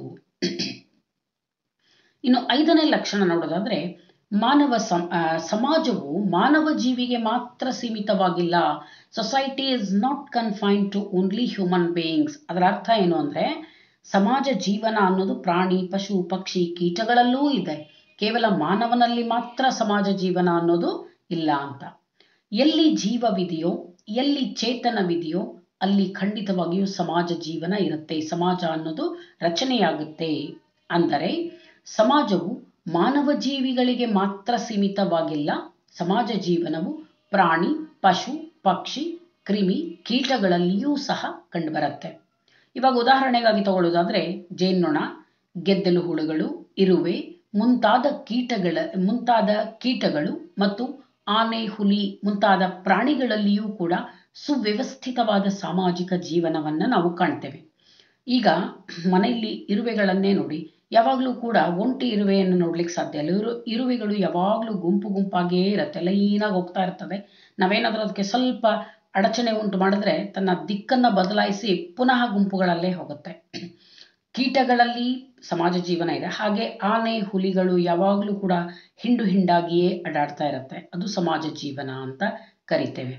ಇನ್ನು ಐದನೇ ಲಕ್ಷಣ ನೋಡೋದಾದ್ರೆ, ಮಾನವ ಸಮಾಜವು ಮಾನವ ಜೀವಿಗೆ ಮಾತ್ರ ಸೀಮಿತವಾಗಿಲ್ಲ. Society is not confined to only human beings. ಅದರ ಅರ್ಥ ಏನು ಅಂದರೆ ಸಮಾಜ ಜೀವನ ಅನ್ನೋದು ಪ್ರಾಣಿ, ಪಶು, ಪಕ್ಷಿ, ಕೀಟಗಳಲ್ಲೂ ಇದೆ. ಕೇವಲ ಮಾನವನಲ್ಲಿ ಮಾತ್ರ ಸಮಾಜ ಜೀವನ ಅನ್ನೋದು ಇಲ್ಲ ಅಂತ. ಎಲ್ಲಿ ಜೀವವಿದೆಯೋ, ಎಲ್ಲಿ ಚೇತನವಿದೆಯೋ ಅಲ್ಲಿ ಖಂಡಿತವಾಗಿಯೂ ಸಮಾಜ ಜೀವನ ಇರುತ್ತೆ, ಸಮಾಜ ಅನ್ನೋದು ರಚನೆಯಾಗುತ್ತೆ. ಅಂದರೆ ಸಮಾಜವು ಮಾನವ ಜೀವಿಗಳಿಗೆ ಮಾತ್ರ ಸೀಮಿತವಾಗಿಲ್ಲ. ಸಮಾಜ ಜೀವನವು ಪ್ರಾಣಿ, ಪಶು, ಪಕ್ಷಿ, ಕ್ರಿಮಿ, ಕೀಟಗಳಲ್ಲಿಯೂ ಸಹ ಕಂಡುಬರುತ್ತೆ. ಇವಾಗ ಉದಾಹರಣೆಗಾಗಿ ತಗೊಳ್ಳೋದಾದ್ರೆ ಜೇನ್ನೊಣ, ಗೆದ್ದಲು ಹುಳುಗಳು, ಇರುವೆ ಮುಂತಾದ ಕೀಟಗಳ ಮುಂತಾದ ಕೀಟಗಳು ಮತ್ತು ಆನೆ, ಹುಲಿ ಮುಂತಾದ ಪ್ರಾಣಿಗಳಲ್ಲಿಯೂ ಕೂಡ ಸುವ್ಯವಸ್ಥಿತವಾದ ಸಾಮಾಜಿಕ ಜೀವನವನ್ನು ನಾವು ಕಾಣ್ತೇವೆ. ಈಗ ಮನೆಯಲ್ಲಿ ಇರುವೆಗಳನ್ನೇ ನೋಡಿ, ಯಾವಾಗಲೂ ಕೂಡ ಒಂಟಿ ಇರುವೆಯನ್ನು ನೋಡ್ಲಿಕ್ಕೆ ಸಾಧ್ಯ ಇಲ್ಲ. ಇರು ಇರುವೆಗಳು ಯಾವಾಗಲೂ ಗುಂಪು ಗುಂಪಾಗಿಯೇ ಇರುತ್ತೆ, ಲೈನಾಗಿ ಹೋಗ್ತಾ ಇರ್ತದೆ. ನಾವೇನಾದರೂ ಅದಕ್ಕೆ ಸ್ವಲ್ಪ ಅಡಚಣೆ ಉಂಟು ಮಾಡಿದ್ರೆ ತನ್ನ ದಿಕ್ಕನ್ನು ಬದಲಾಯಿಸಿ ಪುನಃ ಗುಂಪುಗಳಲ್ಲೇ ಹೋಗುತ್ತೆ. ಕೀಟಗಳಲ್ಲಿ ಸಮಾಜ ಜೀವನ ಇದೆ. ಹಾಗೆ ಆನೆ, ಹುಲಿಗಳು ಯಾವಾಗಲೂ ಕೂಡ ಹಿಂಡು ಹಿಂಡಾಗಿಯೇ ಅಡ್ಡಾಡ್ತಾ ಇರುತ್ತೆ. ಅದು ಸಮಾಜ ಜೀವನ ಅಂತ ಕರಿತೇವೆ.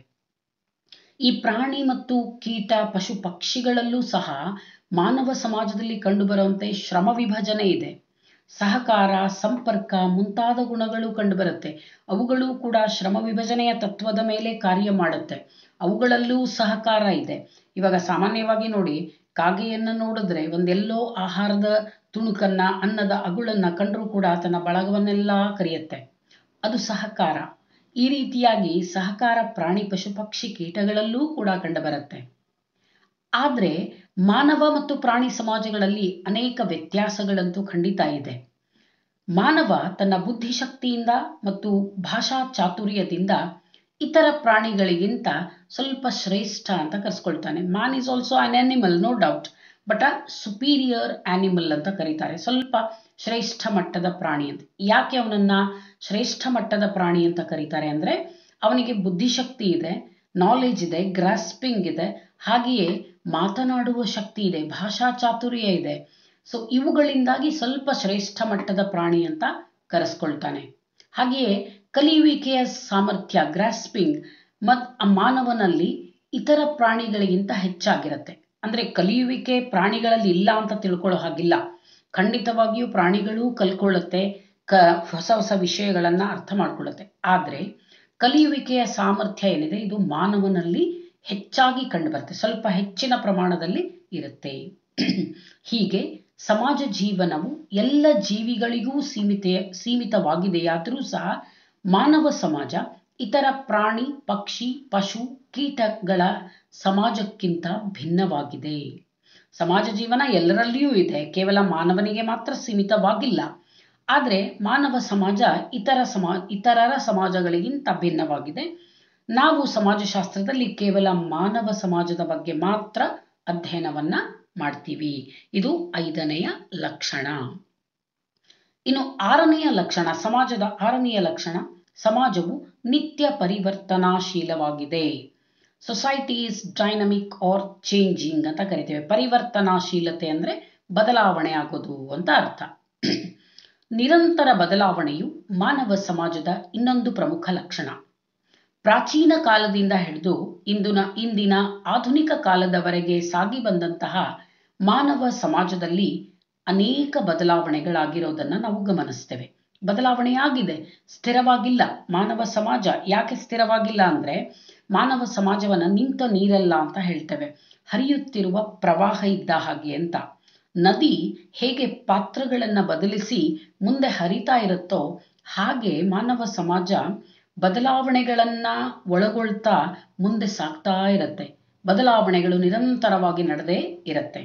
ಈ ಪ್ರಾಣಿ ಮತ್ತು ಕೀಟ, ಪಶು, ಪಕ್ಷಿಗಳಲ್ಲೂ ಸಹ ಮಾನವ ಸಮಾಜದಲ್ಲಿ ಕಂಡುಬರುವಂತೆ ಶ್ರಮ ವಿಭಜನೆ ಇದೆ. ಸಹಕಾರ, ಸಂಪರ್ಕ ಮುಂತಾದ ಗುಣಗಳು ಕಂಡುಬರುತ್ತೆ. ಅವುಗಳು ಕೂಡ ಶ್ರಮ ವಿಭಜನೆಯ ತತ್ವದ ಮೇಲೆ ಕಾರ್ಯ ಮಾಡುತ್ತೆ. ಅವುಗಳಲ್ಲೂ ಸಹಕಾರ ಇದೆ. ಇವಾಗ ಸಾಮಾನ್ಯವಾಗಿ ನೋಡಿ, ಕಾಗೆಯನ್ನು ನೋಡಿದ್ರೆ ಒಂದೆಲ್ಲೋ ಆಹಾರದ ತುಣುಕನ್ನ, ಅನ್ನದ ಅಗುಳನ್ನ ಕಂಡರೂ ಕೂಡ ತನ್ನ ಬಳಗವನ್ನೆಲ್ಲ ಕರೆಯುತ್ತೆ. ಅದು ಸಹಕಾರ. ಈ ರೀತಿಯಾಗಿ ಸಹಕಾರ ಪ್ರಾಣಿ, ಪಶು, ಪಕ್ಷಿ, ಕೀಟಗಳಲ್ಲೂ ಕೂಡ ಕಂಡುಬರುತ್ತೆ. ಆದರೆ ಮಾನವ ಮತ್ತು ಪ್ರಾಣಿ ಸಮಾಜಗಳಲ್ಲಿ ಅನೇಕ ವ್ಯತ್ಯಾಸಗಳಂತೂ ಖಂಡಿತ ಇದೆ. ಮಾನವ ತನ್ನ ಬುದ್ಧಿಶಕ್ತಿಯಿಂದ ಮತ್ತು ಭಾಷಾ ಚಾತುರ್ಯದಿಂದ ಇತರ ಪ್ರಾಣಿಗಳಿಗಿಂತ ಸ್ವಲ್ಪ ಶ್ರೇಷ್ಠ ಅಂತ ಕರೆಸ್ಕೊಳ್ತಾನೆ. Man is also an animal, no doubt, but a superior animal ಅಂತ ಕರೀತಾರೆ. ಸ್ವಲ್ಪ ಶ್ರೇಷ್ಠ ಮಟ್ಟದ ಪ್ರಾಣಿ ಅಂತ. ಯಾಕೆ ಅವನನ್ನ ಶ್ರೇಷ್ಠ ಮಟ್ಟದ ಪ್ರಾಣಿ ಅಂತ ಕರೀತಾರೆ ಅಂದರೆ ಅವನಿಗೆ ಬುದ್ಧಿಶಕ್ತಿ ಇದೆ, ನಾಲೆಜ್ ಇದೆ, ಗ್ರಾಸ್ಪಿಂಗ್ ಇದೆ, ಹಾಗೆಯೇ ಮಾತನಾಡುವ ಶಕ್ತಿ ಇದೆ, ಭಾಷಾ ಚಾತುರ್ಯ ಇದೆ. ಸೊ ಇವುಗಳಿಂದಾಗಿ ಸ್ವಲ್ಪ ಶ್ರೇಷ್ಠ ಮಟ್ಟದ ಪ್ರಾಣಿ ಅಂತ ಕರೆಸ್ಕೊಳ್ತಾನೆ. ಹಾಗೆಯೇ ಕಲಿಯುವಿಕೆಯ ಸಾಮರ್ಥ್ಯ, ಗ್ರಾಸ್ಪಿಂಗ್ ಮತ್ ಮಾನವನಲ್ಲಿ ಇತರ ಪ್ರಾಣಿಗಳಿಗಿಂತ ಹೆಚ್ಚಾಗಿರುತ್ತೆ. ಅಂದರೆ ಕಲಿಯುವಿಕೆ ಪ್ರಾಣಿಗಳಲ್ಲಿ ಇಲ್ಲ ಅಂತ ತಿಳ್ಕೊಳ್ಳೋ ಹಾಗಿಲ್ಲ. ಖಂಡಿತವಾಗಿಯೂ ಪ್ರಾಣಿಗಳು ಕಲ್ಕೊಳ್ಳುತ್ತೆ, ಕ ಹೊಸ ಹೊಸ ವಿಷಯಗಳನ್ನು ಅರ್ಥ ಮಾಡ್ಕೊಳ್ಳುತ್ತೆ. ಆದರೆ ಕಲಿಯುವಿಕೆಯ ಸಾಮರ್ಥ್ಯ ಏನಿದೆ ಇದು ಮಾನವನಲ್ಲಿ ಹೆಚ್ಚಾಗಿ ಕಂಡುಬರುತ್ತೆ, ಸ್ವಲ್ಪ ಹೆಚ್ಚಿನ ಪ್ರಮಾಣದಲ್ಲಿ ಇರುತ್ತೆ. ಹೀಗೆ ಸಮಾಜ ಜೀವನವು ಎಲ್ಲ ಜೀವಿಗಳಿಗೂ ಸೀಮಿತ ಸೀಮಿತವಾಗಿದೆಯಾದರೂ ಸಹ ಮಾನವ ಸಮಾಜ ಇತರ ಪ್ರಾಣಿ, ಪಕ್ಷಿ, ಪಶು, ಕೀಟಗಳ ಸಮಾಜಕ್ಕಿಂತ ಭಿನ್ನವಾಗಿದೆ. ಸಮಾಜ ಜೀವನ ಎಲ್ಲರಲ್ಲಿಯೂ ಇದೆ, ಕೇವಲ ಮಾನವನಿಗೆ ಮಾತ್ರ ಸೀಮಿತವಾಗಿಲ್ಲ. ಆದರೆ ಮಾನವ ಸಮಾಜ ಇತರ ಸಮಾ ಇತರರ ಸಮಾಜಗಳಿಗಿಂತ ಭಿನ್ನವಾಗಿದೆ. ನಾವು ಸಮಾಜಶಾಸ್ತ್ರದಲ್ಲಿ ಕೇವಲ ಮಾನವ ಸಮಾಜದ ಬಗ್ಗೆ ಮಾತ್ರ ಅಧ್ಯಯನವನ್ನ ಮಾಡ್ತೀವಿ. ಇದು ಐದನೆಯ ಲಕ್ಷಣ. ಇನ್ನು ಆರನೆಯ ಲಕ್ಷಣ, ಸಮಾಜದ ಆರನೆಯ ಲಕ್ಷಣ, ಸಮಾಜವು ನಿತ್ಯ ಪರಿವರ್ತನಾಶೀಲವಾಗಿದೆ. Society is dynamic or changing ಅಂತ ಕರಿತೇವೆ. ಪರಿವರ್ತನಾಶೀಲತೆ ಅಂದರೆ ಬದಲಾವಣೆ ಆಗೋದು ಅಂತ ಅರ್ಥ. ನಿರಂತರ ಬದಲಾವಣೆಯು ಮಾನವ ಸಮಾಜದ ಇನ್ನೊಂದು ಪ್ರಮುಖ ಲಕ್ಷಣ. ಪ್ರಾಚೀನ ಕಾಲದಿಂದ ಹಿಡಿದು ಇಂದಿನ ಇಂದಿನ ಆಧುನಿಕ ಕಾಲದವರೆಗೆ ಸಾಗಿ ಬಂದಂತಹ ಮಾನವ ಸಮಾಜದಲ್ಲಿ ಅನೇಕ ಬದಲಾವಣೆಗಳಾಗಿರೋದನ್ನು ನಾವು ಗಮನಿಸ್ತೇವೆ. ಬದಲಾವಣೆಯಾಗಿದೆ, ಸ್ಥಿರವಾಗಿಲ್ಲ. ಮಾನವ ಸಮಾಜ ಯಾಕೆ ಸ್ಥಿರವಾಗಿಲ್ಲ ಅಂದರೆ ಮಾನವ ಸಮಾಜವನ್ನು ನಿಂತ ನೀರಲ್ಲ ಅಂತ ಹೇಳ್ತೇವೆ, ಹರಿಯುತ್ತಿರುವ ಪ್ರವಾಹ ಇದ್ದ ಹಾಗೆ ಅಂತ. ನದಿ ಹೇಗೆ ಪಾತ್ರಗಳನ್ನು ಬದಲಿಸಿ ಮುಂದೆ ಹರಿತಾ ಇರುತ್ತೋ ಹಾಗೆ ಮಾನವ ಸಮಾಜ ಬದಲಾವಣೆಗಳನ್ನ ಒಳಗೊಳ್ತಾ ಮುಂದೆ ಸಾಗ್ತಾ ಇರುತ್ತೆ. ಬದಲಾವಣೆಗಳು ನಿರಂತರವಾಗಿ ನಡೆದೇ ಇರುತ್ತೆ.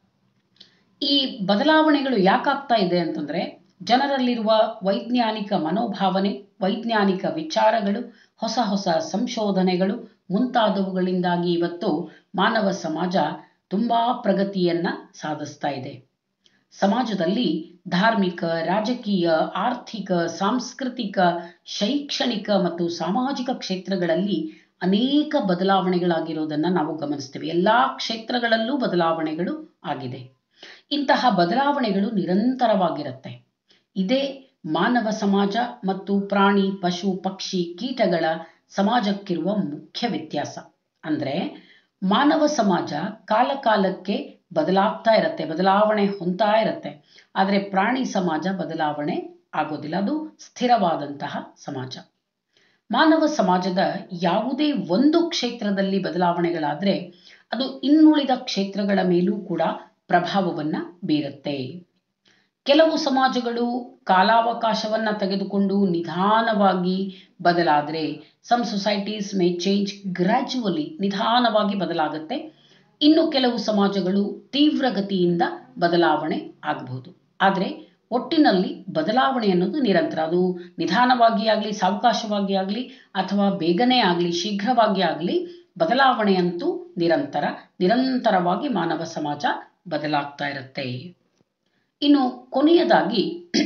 ಈ ಬದಲಾವಣೆಗಳು ಯಾಕಾಗ್ತಾ ಇದೆ ಅಂತಂದ್ರೆ ಜನರಲ್ಲಿರುವ ವೈಜ್ಞಾನಿಕ ಮನೋಭಾವನೆ, ವೈಜ್ಞಾನಿಕ ವಿಚಾರಗಳು, ಹೊಸ ಹೊಸ ಸಂಶೋಧನೆಗಳು ಮುಂತಾದವುಗಳಿಂದಾಗಿ ಇವತ್ತು ಮಾನವ ಸಮಾಜ ತುಂಬಾ ಪ್ರಗತಿಯನ್ನ ಸಾಧಿಸ್ತಾ ಇದೆ. ಸಮಾಜದಲ್ಲಿ ಧಾರ್ಮಿಕ, ರಾಜಕೀಯ, ಆರ್ಥಿಕ, ಸಾಂಸ್ಕೃತಿಕ, ಶೈಕ್ಷಣಿಕ ಮತ್ತು ಸಾಮಾಜಿಕ ಕ್ಷೇತ್ರಗಳಲ್ಲಿ ಅನೇಕ ಬದಲಾವಣೆಗಳಾಗಿರೋದನ್ನು ನಾವು ಗಮನಿಸ್ತೇವೆ. ಎಲ್ಲಾ ಕ್ಷೇತ್ರಗಳಲ್ಲೂ ಬದಲಾವಣೆಗಳು ಆಗಿದೆ. ಇಂತಹ ಬದಲಾವಣೆಗಳು ನಿರಂತರವಾಗಿರುತ್ತೆ. ಇದೇ ಮಾನವ ಸಮಾಜ ಮತ್ತು ಪ್ರಾಣಿ, ಪಶು, ಪಕ್ಷಿ, ಕೀಟಗಳ ಸಮಾಜಕ್ಕಿರುವ ಮುಖ್ಯ ವ್ಯತ್ಯಾಸ. ಅಂದರೆ ಮಾನವ ಸಮಾಜ ಕಾಲ ಕಾಲಕ್ಕೆ ಬದಲಾಗ್ತಾ ಇರುತ್ತೆ, ಬದಲಾವಣೆ ಹೊಂದ್ತಾ ಇರುತ್ತೆ. ಆದರೆ ಪ್ರಾಣಿ ಸಮಾಜ ಬದಲಾವಣೆ ಆಗೋದಿಲ್ಲ, ಅದು ಸ್ಥಿರವಾದಂತಹ ಸಮಾಜ. ಮಾನವ ಸಮಾಜದ ಯಾವುದೇ ಒಂದು ಕ್ಷೇತ್ರದಲ್ಲಿ ಬದಲಾವಣೆಗಳಾದರೆ ಅದು ಇನ್ನುಳಿದ ಕ್ಷೇತ್ರಗಳ ಮೇಲೂ ಕೂಡ ಪ್ರಭಾವವನ್ನು ಬೀರುತ್ತೆ. ಕೆಲವು ಸಮಾಜಗಳು ಕಾಲಾವಕಾಶವನ್ನು ತೆಗೆದುಕೊಂಡು ನಿಧಾನವಾಗಿ ಬದಲಾದರೆ, some societies may change gradually, ನಿಧಾನವಾಗಿ ಬದಲಾಗುತ್ತೆ. ಇನ್ನು ಕೆಲವು ಸಮಾಜಗಳು ತೀವ್ರಗತಿಯಿಂದ ಬದಲಾವಣೆ ಆಗಬಹುದು. ಆದರೆ ಒಟ್ಟಿನಲ್ಲಿ ಬದಲಾವಣೆ ಅನ್ನೋದು ನಿರಂತರ. ಅದು ನಿಧಾನವಾಗಿ ಆಗಲಿ, ಸಾವಕಾಶವಾಗಿ ಆಗಲಿ, ಅಥವಾ ಬೇಗನೆ ಆಗಲಿ, ಶೀಘ್ರವಾಗಿ ಆಗಲಿ, ಬದಲಾವಣೆಯಂತೂ ನಿರಂತರ. ನಿರಂತರವಾಗಿ ಮಾನವ ಸಮಾಜ ಬದಲಾಗ್ತಾ ಇರುತ್ತೆ. ಇನ್ನು ಕೊನೆಯದಾಗಿ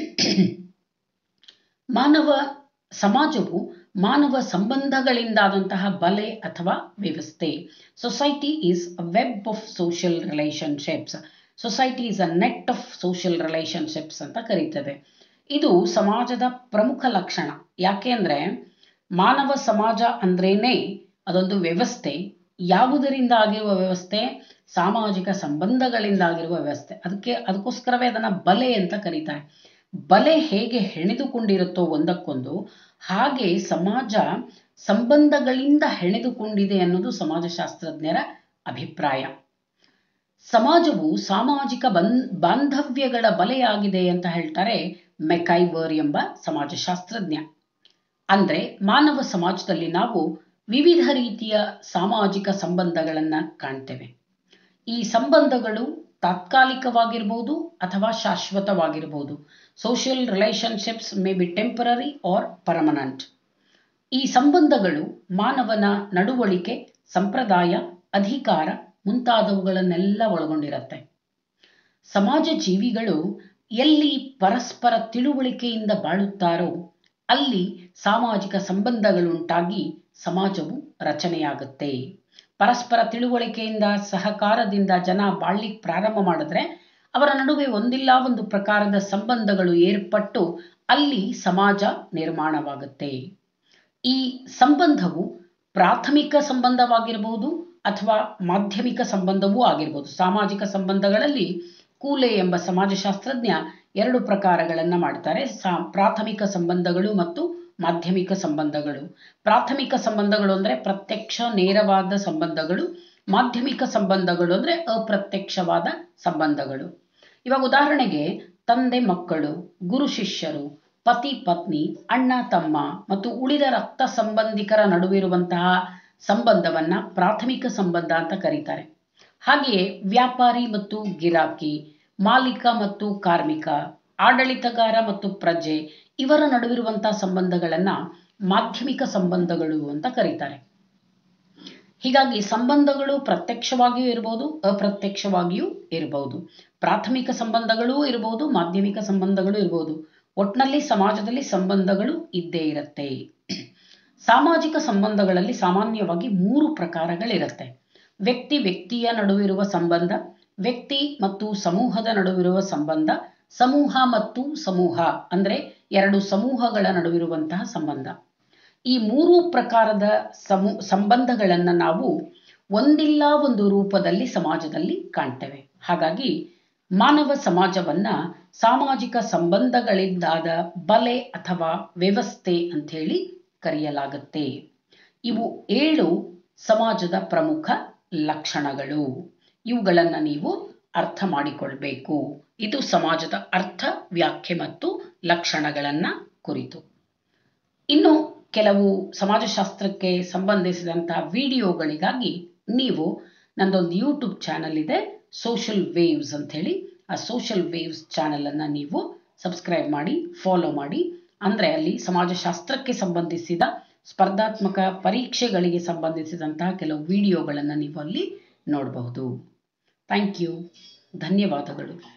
ಮಾನವ ಸಮಾಜವು ಮಾನವ ಸಂಬಂಧಗಳಿಂದಾದಂತಹ ಬಲೆ ಅಥವಾ ವ್ಯವಸ್ಥೆ. Society is a web of social relationships. Society is a net of social relationships ಅಂತ ಕರೀತದೆ. ಇದು ಸಮಾಜದ ಪ್ರಮುಖ ಲಕ್ಷಣ. ಯಾಕೆ ಅಂದರೆ ಮಾನವ ಸಮಾಜ ಅಂದ್ರೇನೆ ಅದೊಂದು ವ್ಯವಸ್ಥೆ. ಯಾವುದರಿಂದ ಆಗಿರುವ ವ್ಯವಸ್ಥೆ? ಸಾಮಾಜಿಕ ಸಂಬಂಧಗಳಿಂದ ಆಗಿರುವ ವ್ಯವಸ್ಥೆ. ಅದಕ್ಕೆ ಅದಕ್ಕೋಸ್ಕರವೇ ಅದನ್ನು ಬಲೆ ಅಂತ ಕರೀತಾರೆ. ಬಲೆ ಹೇಗೆ ಹೆಣೆದುಕೊಂಡಿರುತ್ತೋ ಒಂದಕ್ಕೊಂದು, ಹಾಗೆ ಸಮಾಜ ಸಂಬಂಧಗಳಿಂದ ಹೆಣೆದುಕೊಂಡಿದೆ ಅನ್ನೋದು ಸಮಾಜಶಾಸ್ತ್ರಜ್ಞರ ಅಭಿಪ್ರಾಯ. ಸಮಾಜವು ಸಾಮಾಜಿಕ ಬಂದ್ ಬಾಂಧವ್ಯಗಳ ಬಲೆಯಾಗಿದೆ ಅಂತ ಹೇಳ್ತಾರೆ ಮೆಕೈವರ್ ಎಂಬ ಸಮಾಜಶಾಸ್ತ್ರಜ್ಞ. ಅಂದರೆ ಮಾನವ ಸಮಾಜದಲ್ಲಿ ನಾವು ವಿವಿಧ ರೀತಿಯ ಸಾಮಾಜಿಕ ಸಂಬಂಧಗಳನ್ನು ಕಾಣ್ತೇವೆ. ಈ ಸಂಬಂಧಗಳು ತಾತ್ಕಾಲಿಕವಾಗಿರ್ಬೋದು ಅಥವಾ ಶಾಶ್ವತವಾಗಿರ್ಬೋದು. Social relationships may be temporary or permanent. ಈ ಸಂಬಂಧಗಳು ಮಾನವನ ನಡವಳಿಕೆ, ಸಂಪ್ರದಾಯ, ಅಧಿಕಾರ ಮುಂತಾದವುಗಳನ್ನೆಲ್ಲ ಒಳಗೊಂಡಿರುತ್ತೆ. ಸಮಾಜ ಜೀವಿಗಳು ಎಲ್ಲಿ ಪರಸ್ಪರ ತಿಳುವಳಿಕೆಯಿಂದ ಬಾಳುತ್ತಾರೋ ಅಲ್ಲಿ ಸಾಮಾಜಿಕ ಸಂಬಂಧಗಳುಂಟಾಗಿ ಸಮಾಜವು ರಚನೆಯಾಗುತ್ತೆ. ಪರಸ್ಪರ ತಿಳುವಳಿಕೆಯಿಂದ, ಸಹಕಾರದಿಂದ ಜನ ಬಾಳ್ಲಿಕ್ಕೆ ಪ್ರಾರಂಭ ಮಾಡಿದ್ರೆ ಅವರ ನಡುವೆ ಒಂದಿಲ್ಲ ಒಂದು ಪ್ರಕಾರದ ಸಂಬಂಧಗಳು ಏರ್ಪಟ್ಟು ಅಲ್ಲಿ ಸಮಾಜ ನಿರ್ಮಾಣವಾಗುತ್ತೆ. ಈ ಸಂಬಂಧವು ಪ್ರಾಥಮಿಕ ಸಂಬಂಧವಾಗಿರಬಹುದು ಅಥವಾ ಮಾಧ್ಯಮಿಕ ಸಂಬಂಧವೂ ಆಗಿರ್ಬೋದು. ಸಾಮಾಜಿಕ ಸಂಬಂಧಗಳಲ್ಲಿ ಕೂಲೆ ಎಂಬ ಸಮಾಜಶಾಸ್ತ್ರಜ್ಞ ಎರಡು ಪ್ರಕಾರಗಳನ್ನು ಮಾಡ್ತಾರೆ, ಸಾ ಪ್ರಾಥಮಿಕ ಸಂಬಂಧಗಳು ಮತ್ತು ಮಾಧ್ಯಮಿಕ ಸಂಬಂಧಗಳು. ಪ್ರಾಥಮಿಕ ಸಂಬಂಧಗಳು ಅಂದರೆ ಪ್ರತ್ಯಕ್ಷ ನೇರವಾದ ಸಂಬಂಧಗಳು. ಮಾಧ್ಯಮಿಕ ಸಂಬಂಧಗಳು ಅಂದರೆ ಅಪ್ರತ್ಯಕ್ಷವಾದ ಸಂಬಂಧಗಳು. ಇವಾಗ ಉದಾಹರಣೆಗೆ ತಂದೆ ಮಕ್ಕಳು, ಗುರು ಶಿಷ್ಯರು, ಪತಿ ಪತ್ನಿ, ಅಣ್ಣ ತಮ್ಮ ಮತ್ತು ಉಳಿದ ರಕ್ತ ಸಂಬಂಧಿಕರ ನಡುವಿರುವಂತಹ ಸಂಬಂಧವನ್ನ ಪ್ರಾಥಮಿಕ ಸಂಬಂಧ ಅಂತ ಕರೀತಾರೆ. ಹಾಗೆಯೇ ವ್ಯಾಪಾರಿ ಮತ್ತು ಗಿರಾಕಿ, ಮಾಲೀಕ ಮತ್ತು ಕಾರ್ಮಿಕ, ಆಡಳಿತಗಾರ ಮತ್ತು ಪ್ರಜೆ ಇವರ ನಡುವಿರುವಂತಹ ಸಂಬಂಧಗಳನ್ನ ಮಾಧ್ಯಮಿಕ ಸಂಬಂಧಗಳು ಅಂತ ಕರೀತಾರೆ. ಹೀಗಾಗಿ ಸಂಬಂಧಗಳು ಪ್ರತ್ಯಕ್ಷವಾಗಿಯೂ ಇರಬಹುದು, ಅಪ್ರತ್ಯಕ್ಷವಾಗಿಯೂ ಇರಬಹುದು. ಪ್ರಾಥಮಿಕ ಸಂಬಂಧಗಳೂ ಇರಬಹುದು, ಮಾಧ್ಯಮಿಕ ಸಂಬಂಧಗಳು ಇರಬಹುದು. ಒಟ್ಟಿನಲ್ಲಿ ಸಮಾಜದಲ್ಲಿ ಸಂಬಂಧಗಳು ಇದ್ದೇ ಇರುತ್ತೆ. ಸಾಮಾಜಿಕ ಸಂಬಂಧಗಳಲ್ಲಿ ಸಾಮಾನ್ಯವಾಗಿ ಮೂರು ಪ್ರಕಾರಗಳಿರುತ್ತೆ. ವ್ಯಕ್ತಿ ವ್ಯಕ್ತಿಯ ನಡುವಿರುವ ಸಂಬಂಧ, ವ್ಯಕ್ತಿ ಮತ್ತು ಸಮೂಹದ ನಡುವಿರುವ ಸಂಬಂಧ, ಸಮೂಹ ಮತ್ತು ಸಮೂಹ ಅಂದರೆ ಎರಡು ಸಮೂಹಗಳ ನಡುವಿರುವಂತಹ ಸಂಬಂಧ. ಈ ಮೂರು ಪ್ರಕಾರದ ಸಮೂ ಸಂಬಂಧಗಳನ್ನು ನಾವು ಒಂದಿಲ್ಲ ಒಂದು ರೂಪದಲ್ಲಿ ಸಮಾಜದಲ್ಲಿ ಕಾಣ್ತೇವೆ. ಹಾಗಾಗಿ ಮಾನವ ಸಮಾಜವನ್ನ ಸಾಮಾಜಿಕ ಸಂಬಂಧಗಳಿಂದಾದ ಬಲೆ ಅಥವಾ ವ್ಯವಸ್ಥೆ ಅಂತ ಹೇಳಿ ಕರೆಯಲಾಗುತ್ತೆ. ಇವು ಏಳು ಸಮಾಜದ ಪ್ರಮುಖ ಲಕ್ಷಣಗಳು. ಇವುಗಳನ್ನು ನೀವು ಅರ್ಥ ಮಾಡಿಕೊಳ್ಬೇಕು. ಇದು ಸಮಾಜದ ಅರ್ಥ, ವ್ಯಾಖ್ಯೆ ಮತ್ತು ಲಕ್ಷಣಗಳನ್ನು ಕುರಿತು. ಇನ್ನು ಕೆಲವು ಸಮಾಜಶಾಸ್ತ್ರಕ್ಕೆ ಸಂಬಂಧಿಸಿದಂತಹ ವಿಡಿಯೋಗಳಿಗಾಗಿ ನೀವು ನಂದೊಂದು ಯೂಟ್ಯೂಬ್ ಚಾನಲ್ ಇದೆ, ಸೋಷಿಯಲ್ ವೇವ್ಸ್ ಅಂತ ಹೇಳಿ. ಆ ಸೋಷಿಯಲ್ ವೇವ್ಸ್ ಚಾನಲ್ ಅನ್ನು ನೀವು ಸಬ್ಸ್ಕ್ರೈಬ್ ಮಾಡಿ, ಫಾಲೋ ಮಾಡಿ. ಅಂದರೆ ಅಲ್ಲಿ ಸಮಾಜಶಾಸ್ತ್ರಕ್ಕೆ ಸಂಬಂಧಿಸಿದ ಸ್ಪರ್ಧಾತ್ಮಕ ಪರೀಕ್ಷೆಗಳಿಗೆ ಸಂಬಂಧಿಸಿದಂತಹ ಕೆಲವು ವಿಡಿಯೋಗಳನ್ನು ನೀವು ಅಲ್ಲಿ ನೋಡಬಹುದು. Thank you. ಧನ್ಯವಾದಗಳು.